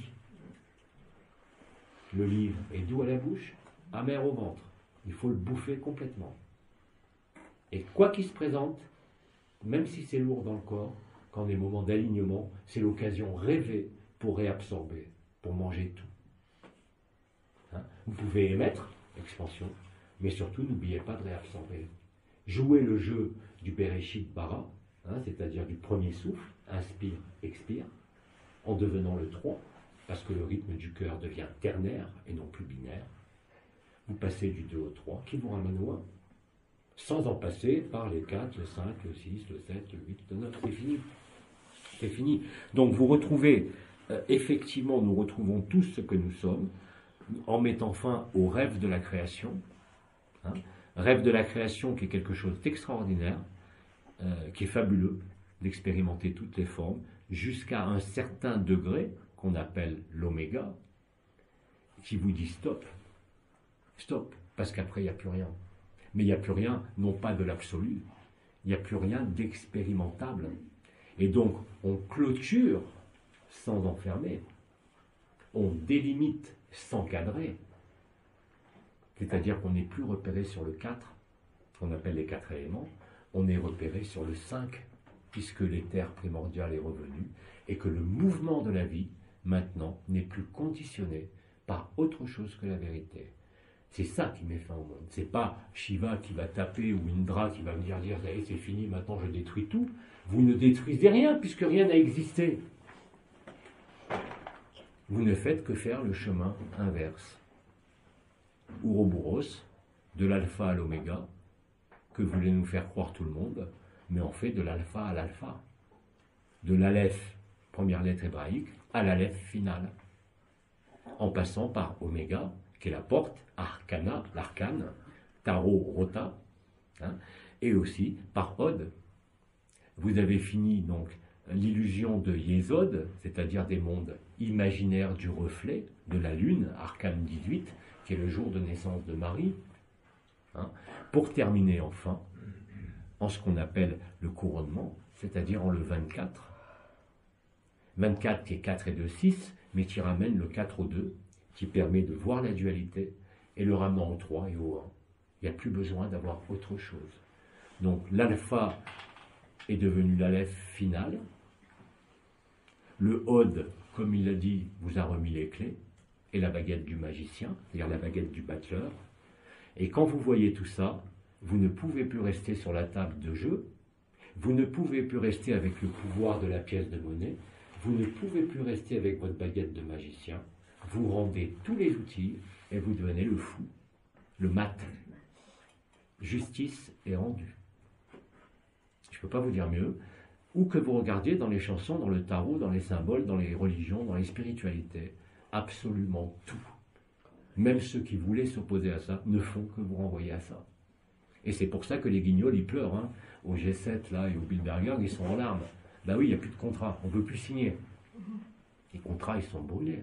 Le livre est doux à la bouche, amer au ventre. Il faut le bouffer complètement. Et quoi qu'il se présente, même si c'est lourd dans le corps, quand des moments d'alignement, c'est l'occasion rêvée pour réabsorber, pour manger tout. Hein? Vous pouvez émettre, expansion, mais surtout n'oubliez pas de réabsorber. Jouez le jeu du Bereshit Bara, hein, c'est-à-dire du premier souffle, inspire, expire, en devenant le 3, parce que le rythme du cœur devient ternaire et non plus binaire. Vous passez du 2 au 3, qui vous ramène au 1, sans en passer par les 4, le 5, le 6, le 7, le 8, le 9, c'est fini. C'est fini. Donc vous retrouvez, effectivement, nous retrouvons tous ce que nous sommes, en mettant fin au rêve de la création. Hein, rêve de la création qui est quelque chose d'extraordinaire, qui est fabuleux, d'expérimenter toutes les formes, jusqu'à un certain degré, qu'on appelle l'oméga, qui vous dit stop. Stop, parce qu'après il n'y a plus rien. Mais il n'y a plus rien, non pas de l'absolu, il n'y a plus rien d'expérimentable. Et donc, on clôture sans enfermer, on délimite sans cadrer, c'est-à-dire qu'on n'est plus repéré sur le 4, qu'on appelle les 4 éléments, on est repéré sur le 5, puisque l'éther primordial est revenu, et que le mouvement de la vie, maintenant, n'est plus conditionné par autre chose que la vérité. C'est ça qui met fin au monde. C'est pas Shiva qui va taper ou Indra qui va venir dire « c'est fini, maintenant je détruis tout ». Vous ne détruisez rien puisque rien n'a existé. Vous ne faites que faire le chemin inverse. Ouroboros, de l'alpha à l'oméga, que voulait nous faire croire tout le monde, mais on fait de l'alpha à l'alpha. de l'aleph, première lettre hébraïque, à l'aleph finale, en passant par oméga, qui est la porte, arcana, l'arcane, tarot, rota, hein, et aussi par od. Vous avez fini donc l'illusion de Yésod, c'est-à-dire des mondes imaginaires du reflet de la lune, arcane 18, qui est le jour de naissance de Marie, hein, pour terminer enfin en ce qu'on appelle le couronnement, c'est-à-dire en le 24. 24 qui est 4 et 2, 6, mais qui ramène le 4 au 2, qui permet de voir la dualité, et le ramenant au 3 et au 1. Il n'y a plus besoin d'avoir autre chose. Donc l'alpha est devenu l'aleph final. Le Od, comme il l'a dit, vous a remis les clés, et la baguette du magicien, c'est-à-dire la baguette du battleur. Et quand vous voyez tout ça, vous ne pouvez plus rester sur la table de jeu, vous ne pouvez plus rester avec le pouvoir de la pièce de monnaie, vous ne pouvez plus rester avec votre baguette de magicien, vous rendez tous les outils et vous devenez le fou, le mat. Justice est rendue. Je ne peux pas vous dire mieux. Où que vous regardiez dans les chansons, dans le tarot, dans les symboles, dans les religions, dans les spiritualités, absolument tout. Même ceux qui voulaient s'opposer à ça ne font que vous renvoyer à ça. Et c'est pour ça que les guignols, ils pleurent. Hein. Au G7 là, et au Bilderberg, ils sont en larmes. Ben oui, il n'y a plus de contrat, on ne peut plus signer. Les contrats, ils sont brûlés.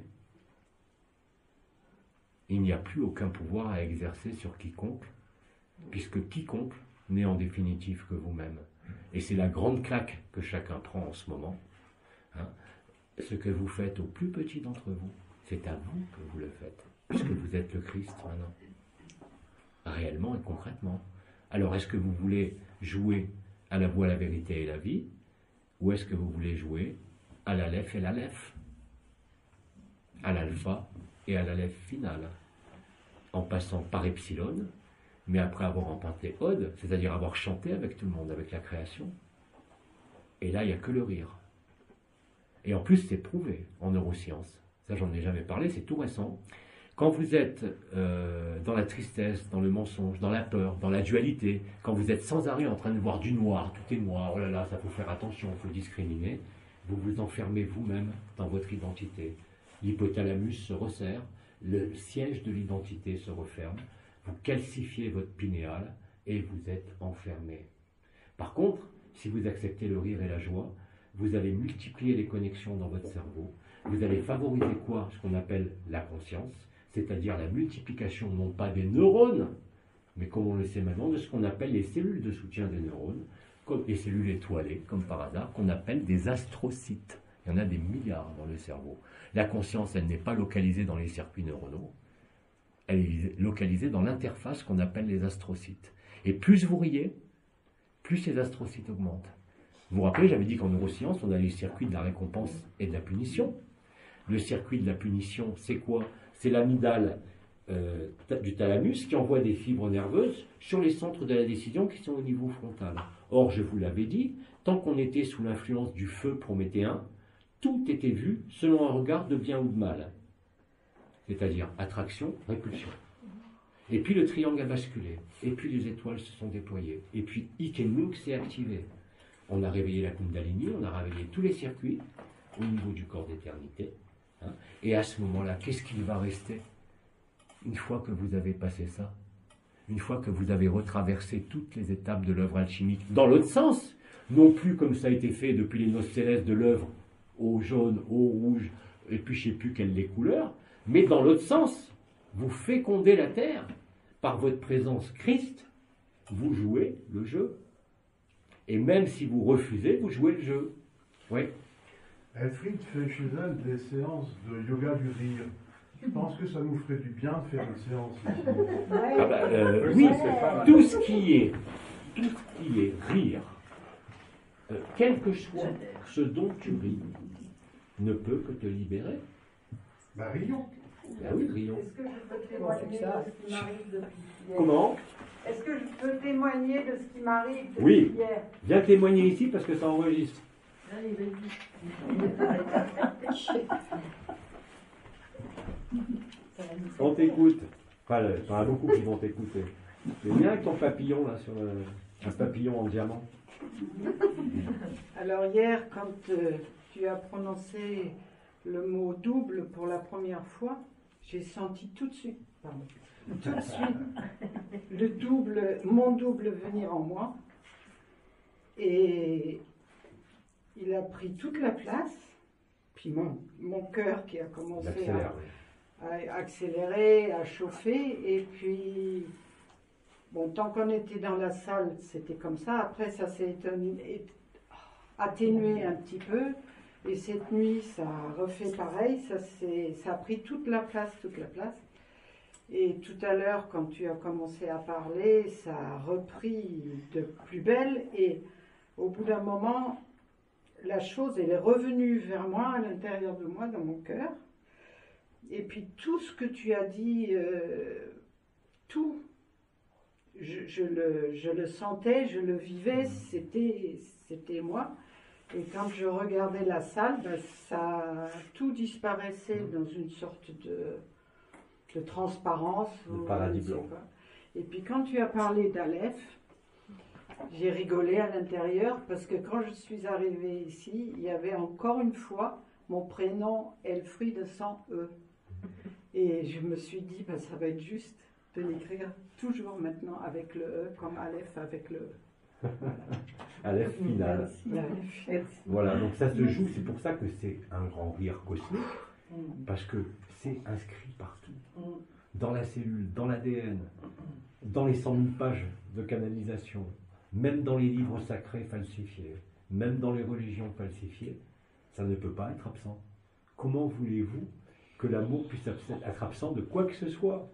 Il n'y a plus aucun pouvoir à exercer sur quiconque, puisque quiconque n'est en définitive que vous-même. Et c'est la grande claque que chacun prend en ce moment. Hein. Ce que vous faites au plus petit d'entre vous, c'est à vous que vous le faites, puisque vous êtes le Christ maintenant. Réellement et concrètement. Alors, est-ce que vous voulez jouer à la voie, la vérité et la vie, ou est-ce que vous voulez jouer à l'aleph et l'aleph, à l'alpha et à l'aleph final, en passant par epsilon, mais après avoir emprunté Od, c'est-à-dire avoir chanté avec tout le monde, avec la création. Et là, il n'y a que le rire. Et en plus, c'est prouvé en neurosciences. Ça, j'en ai jamais parlé, c'est tout récent. Quand vous êtes dans la tristesse, dans le mensonge, dans la peur, dans la dualité, quand vous êtes sans arrêt en train de voir du noir, tout est noir, oh là là, ça faut faire attention, il faut discriminer, vous vous enfermez vous-même dans votre identité. L'hypothalamus se resserre, le siège de l'identité se referme, vous calcifiez votre pinéal et vous êtes enfermé. Par contre, si vous acceptez le rire et la joie, vous allez multiplier les connexions dans votre cerveau, vous allez favoriser quoi? Ce qu'on appelle la conscience, c'est-à-dire la multiplication non pas des neurones, mais comme on le sait maintenant, de ce qu'on appelle les cellules de soutien des neurones, comme les cellules étoilées, comme par hasard, qu'on appelle des astrocytes. Il y en a des milliards dans le cerveau. La conscience, elle n'est pas localisée dans les circuits neuronaux, elle est localisée dans l'interface qu'on appelle les astrocytes. Et plus vous riez, plus ces astrocytes augmentent. Vous vous rappelez, j'avais dit qu'en neurosciences, on a les circuits de la récompense et de la punition. Le circuit de la punition, c'est quoi? C'est l'amygdale du thalamus qui envoie des fibres nerveuses sur les centres de la décision qui sont au niveau frontal. Or, je vous l'avais dit, tant qu'on était sous l'influence du feu prométhéen, tout était vu selon un regard de bien ou de mal. C'est-à-dire attraction, répulsion. Et puis le triangle a basculé. Et puis les étoiles se sont déployées. Et puis Ikenmuk s'est activé. On a réveillé la Kundalini, on a réveillé tous les circuits au niveau du corps d'éternité. Hein. Et à ce moment-là, qu'est-ce qu'il va rester? Une fois que vous avez passé ça, une fois que vous avez retraversé toutes les étapes de l'œuvre alchimique, dans l'autre sens, non plus comme ça a été fait depuis les noces célestes de l'œuvre, au jaune, au rouge, et puis je ne sais plus quelles les couleurs, mais dans l'autre sens, vous fécondez la terre par votre présence Christ, vous jouez le jeu. Et même si vous refusez, vous jouez le jeu. Oui. Elfriede fait chez elle des séances de yoga du rire. Je pense que ça nous ferait du bien de faire une séance ici. Ah bah, oui, tout ce qui est rire, quel que soit ce dont tu ris, ne peut que te libérer. Bah rions. Ah oui, rions. Est-ce que je peux témoigner de ce qui m'arrive depuis hier? Comment? Est-ce que je peux témoigner de ce qui m'arrive depuis Oui. hier? Viens témoigner ici parce que ça enregistre. Allez, vas-y. On t'écoute. Enfin, il y en a beaucoup qui vont t'écouter. Mais viens avec ton papillon là sur le... Un papillon en diamant. Alors hier, quand tu as prononcé le mot double pour la première fois, j'ai senti tout de suite, le double, mon double venir en moi. Et il a pris toute la place. Puis mon cœur qui a commencé à accélérer, à chauffer. Et puis, bon, tant qu'on était dans la salle, c'était comme ça. Après, ça s'est atténué un petit peu. Et cette nuit, ça a refait pareil. Ça a pris toute la place. Et tout à l'heure, quand tu as commencé à parler, ça a repris de plus belle. Et au bout d'un moment, la chose, elle est revenue vers moi, à l'intérieur de moi, dans mon cœur. Et puis tout ce que tu as dit, tout, je le sentais, je le vivais, c'était moi. Et quand je regardais la salle, ben, tout disparaissait dans une sorte de transparence. Le paradis blanc. Et puis quand tu as parlé d'Aleph, j'ai rigolé à l'intérieur parce que quand je suis arrivée ici, il y avait encore une fois mon prénom Elfriede sans E. Et je me suis dit, ben, ça va être juste de l'écrire toujours maintenant avec le E, comme Aleph avec le E. Aleph final. Merci. Voilà, donc ça se joue, c'est pour ça que c'est un grand rire cosmique, parce que c'est inscrit partout. Dans la cellule, dans l'ADN, dans les 100 000 pages de canalisation, même dans les livres sacrés falsifiés, même dans les religions falsifiées, ça ne peut pas être absent. Comment voulez-vous que l'amour puisse être absent de quoi que ce soit?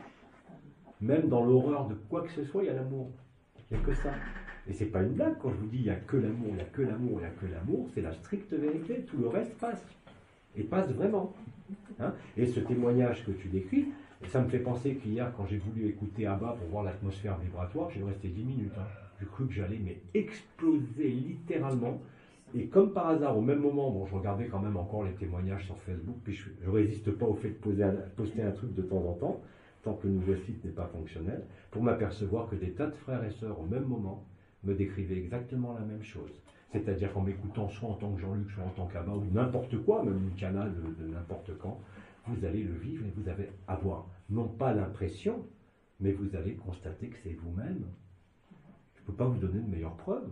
Même dans l'horreur de quoi que ce soit, il y a l'amour. Il n'y a que ça. Et c'est pas une blague quand je vous dis il n'y a que l'amour, il n'y a que l'amour, il n'y a que l'amour, c'est la stricte vérité. Tout le reste passe. Et passe vraiment. Hein? Et ce témoignage que tu décris, ça me fait penser qu'hier, quand j'ai voulu écouter Abba pour voir l'atmosphère vibratoire, j'ai resté 10 minutes. Hein. J'ai cru que j'allais exploser littéralement. Et comme par hasard, au même moment, bon, je regardais quand même encore les témoignages sur Facebook, puis je ne résiste pas au fait de poster un truc de temps en temps, tant que le nouveau site n'est pas fonctionnel, pour m'apercevoir que des tas de frères et sœurs, au même moment, me décrivaient exactement la même chose. C'est-à-dire qu'en m'écoutant soit en tant que Jean-Luc, soit en tant qu'Abba, ou n'importe quoi, même une canal de n'importe quand, vous allez le vivre et vous allez avoir, non pas l'impression, mais vous allez constater que c'est vous-même. Je ne peux pas vous donner de meilleures preuves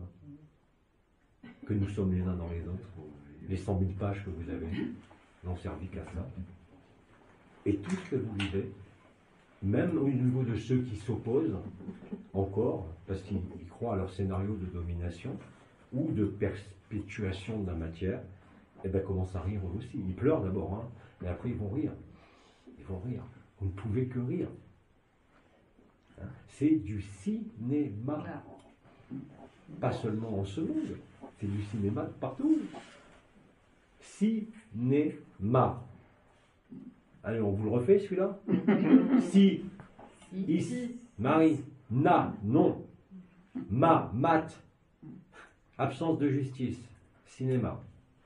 que nous sommes les uns dans les autres. Les 100 000 pages que vous avez lues n'ont servi qu'à ça. Et tout ce que vous vivez, même au niveau de ceux qui s'opposent encore, parce qu'ils croient à leur scénario de domination ou de perpétuation de la matière, eh bien commencent à rire eux aussi. Ils pleurent d'abord, hein, mais après ils vont rire. Ils vont rire. Vous ne pouvez que rire. Hein? C'est du cinéma. Pas seulement en ce monde, c'est du cinéma de partout. Cinéma. Allez, on vous le refait celui-là? Si, is, Marie, na, non, ma, mat, absence de justice, cinéma.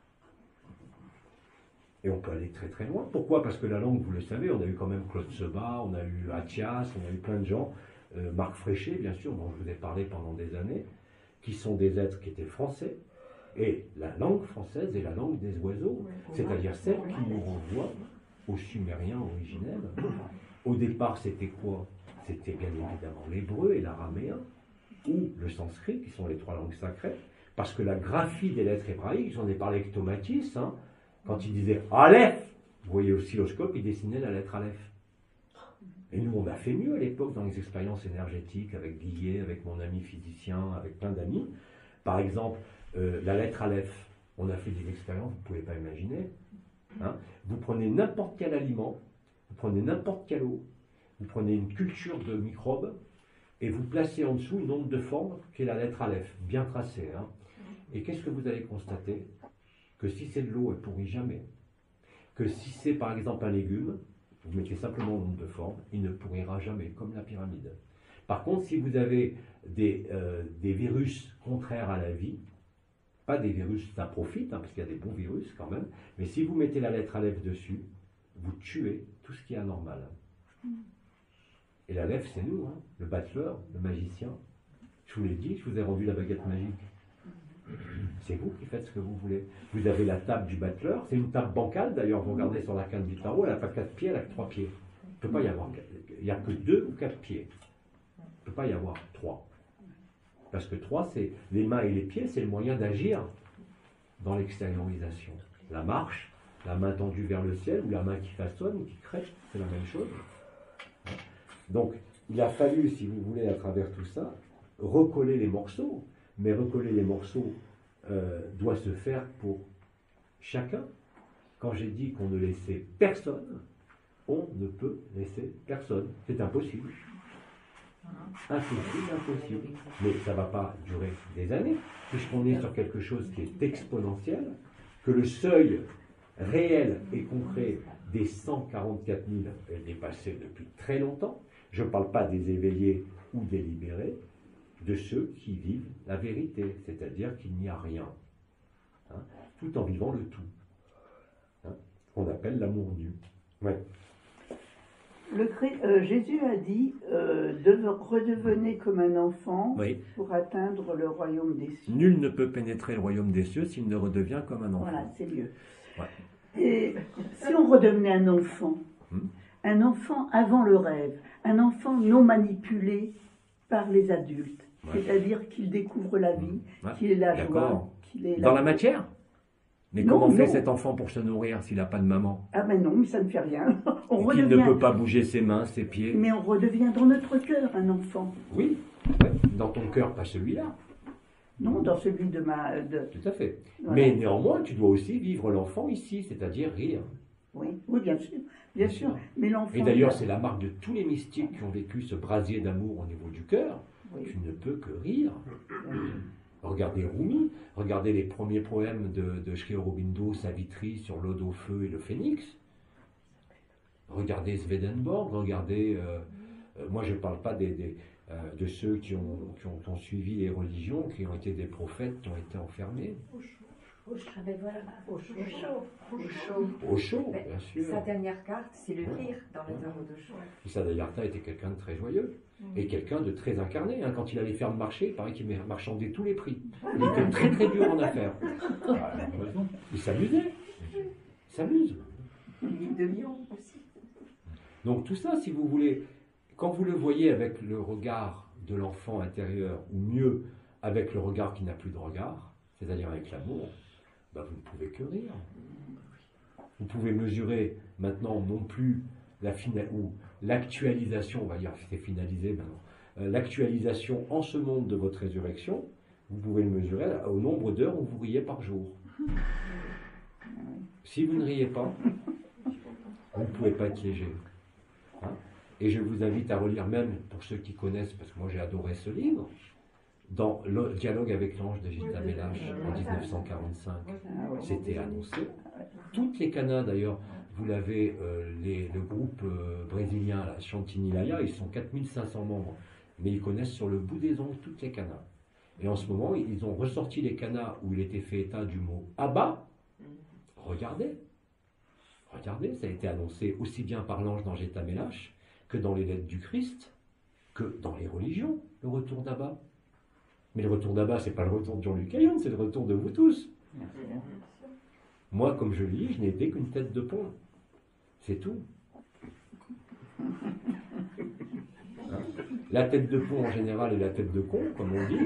Et on peut aller très très loin. Pourquoi? Parce que la langue, vous le savez, on a eu quand même Claude Sebas, on a eu Athias, on a eu plein de gens, Marc Fréchet, bien sûr, dont je vous ai parlé pendant des années, qui sont des êtres qui étaient français. Et la langue française est la langue des oiseaux, c'est-à-dire celle qui nous renvoie aux Sumériens originels. Au départ, c'était quoi? C'était bien évidemment l'hébreu et l'araméen, ou le sanskrit, qui sont les 3 langues sacrées, parce que la graphie des lettres hébraïques, j'en ai parlé avec Tomatis, hein, quand il disait Aleph, vous voyez oscilloscope, il dessinait la lettre Aleph. Et nous, on a fait mieux à l'époque dans les expériences énergétiques, avec Guillet, avec mon ami physicien, avec plein d'amis. Par exemple, la lettre Aleph, on a fait des expériences, vous ne pouvez pas imaginer. Hein. Vous prenez n'importe quel aliment, vous prenez n'importe quelle eau, vous prenez une culture de microbes, et vous placez en dessous une onde de forme qui est la lettre Aleph, bien tracée. Hein. Et qu'est-ce que vous allez constater? Que si c'est de l'eau, elle ne pourrit jamais. Que si c'est par exemple un légume, vous mettez simplement une onde de forme, il ne pourrira jamais, comme la pyramide. Par contre, si vous avez des virus contraires à la vie, pas des virus, ça profite, hein, parce qu'il y a des bons virus quand même, mais si vous mettez la lettre Aleph dessus, vous tuez tout ce qui est anormal. Et l'Aleph, c'est nous, hein, le battleur, le magicien. Je vous l'ai dit, je vous ai rendu la baguette magique. C'est vous qui faites ce que vous voulez. Vous avez la table du battleur, c'est une table bancale, d'ailleurs, vous regardez sur l'arcane du tarot, elle n'a pas 4 pieds, elle a que 3 pieds. Il ne peut pas y avoir, il n'y a que 2 ou 4 pieds. Il ne peut pas y avoir 3. Parce que 3, c'est les mains et les pieds, c'est le moyen d'agir dans l'extériorisation. La marche, la main tendue vers le ciel, ou la main qui façonne, ou qui crée, c'est la même chose. Donc, il a fallu, si vous voulez, à travers tout ça, recoller les morceaux. Mais recoller les morceaux doit se faire pour chacun. Quand j'ai dit qu'on ne laissait personne, on ne peut laisser personne. C'est impossible. Impossible. Mais ça ne va pas durer des années, puisqu'on est sur quelque chose qui est exponentiel, que le seuil réel et concret des 144 000 est dépassé depuis très longtemps. Je ne parle pas des éveillés ou des libérés, de ceux qui vivent la vérité, c'est-à-dire qu'il n'y a rien, hein, tout en vivant le tout, hein, qu'on appelle l'amour nu. Ouais. Jésus a dit redevenez comme un enfant pour atteindre le royaume des cieux. Nul ne peut pénétrer le royaume des cieux s'il ne redevient comme un enfant. Voilà, c'est mieux. Ouais. Et si on redevenait un enfant avant le rêve, un enfant non manipulé par les adultes, c'est-à-dire qu'il découvre la vie, qu'il est la joie, qu'il est dans la matière. Mais comment fait cet enfant pour se nourrir s'il n'a pas de maman? Ah ben non, mais ça ne fait rien. Il ne peut pas bouger ses mains, ses pieds. Mais on redevient dans notre cœur un enfant. Oui, dans ton cœur, pas celui-là. Non, dans celui de ma... Tout à fait. Voilà. Mais néanmoins, tu dois aussi vivre l'enfant ici, c'est-à-dire rire. Oui, bien sûr. Bien sûr. Mais l'enfant... Et d'ailleurs, c'est la marque de tous les mystiques qui ont vécu ce brasier d'amour au niveau du cœur. Oui. Tu ne peux que rire. Regardez Rumi, regardez les premiers poèmes de Sri Aurobindo, Savitri, sur l'ode au feu et le phénix. Regardez Swedenborg, regardez... moi, je ne parle pas de ceux qui ont suivi les religions, qui ont été des prophètes, qui ont été enfermés. Au chaud, bien sûr. Sa dernière carte, c'est le rire dans le tarot de chaud. Sadayartha était quelqu'un de très joyeux et quelqu'un de très incarné. Hein. Quand il allait faire le marché, il paraît qu'il marchandait tous les prix. Il était très très dur en affaires. Il s'amusait. Il s'amuse. De Lyon aussi. Donc tout ça, si vous voulez, quand vous le voyez avec le regard de l'enfant intérieur, ou mieux, avec le regard qui n'a plus de regard, c'est-à-dire avec l'amour, ben vous ne pouvez que rire. Vous pouvez mesurer maintenant non plus l'actualisation, on va dire, c'est finalisé maintenant, l'actualisation en ce monde de votre résurrection, vous pouvez le mesurer au nombre d'heures où vous riez par jour. Si vous ne riez pas, vous ne pouvez pas être léger. Hein? Et je vous invite à relire, même pour ceux qui connaissent, parce que moi j'ai adoré ce livre, dans le dialogue avec l'ange de Gita Mélache en 1945, c'était annoncé. Toutes les canas d'ailleurs, vous l'avez, le groupe brésilien, la Chantinilaya, ils sont 4500 membres, mais ils connaissent sur le bout des ongles toutes les canas. Et en ce moment, ils ont ressorti les canas où il était fait état du mot Abba. Regardez, ça a été annoncé aussi bien par l'ange dans Gita Mélache que dans les lettres du Christ, que dans les religions, le retour d'Abba. Mais le retour d'Abba, ce n'est pas le retour de Jean-Luc Ayon, c'est le retour de vous tous. Moi, comme je lis, je n'ai été qu'une tête de pont. C'est tout. La tête de pont en général est la tête de con, comme on dit.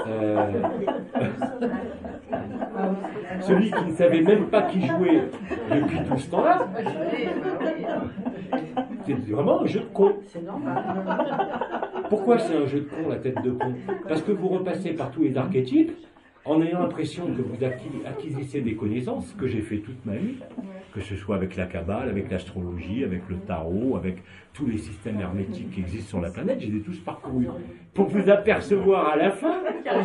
Celui qui ne savait même pas qui jouait depuis tout ce temps-là. C'est vraiment un jeu de con. C'est normal. Pourquoi c'est un jeu de con, la tête de con? Parce que vous repassez par tous les archétypes en ayant l'impression que vous acquisissez des connaissances, que j'ai fait toute ma vie, que ce soit avec la Kabbale, avec l'astrologie, avec le tarot, avec tous les systèmes hermétiques qui existent sur la planète, je les ai tous parcourus. Pour vous apercevoir à la fin,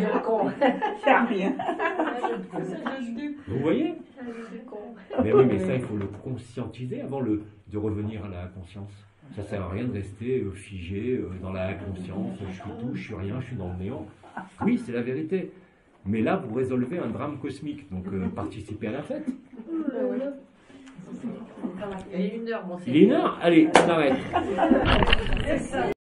vous voyez? Mais oui, mais ça, il faut le conscientiser avant de revenir à la conscience. Ça ne sert à rien de rester figé dans la conscience, je suis tout, je suis rien, je suis dans le néant. Oui, c'est la vérité. Mais là, vous résolvez un drame cosmique, donc participez à la fête. Il est 1h, mon Il est 1h, allez, on arrête.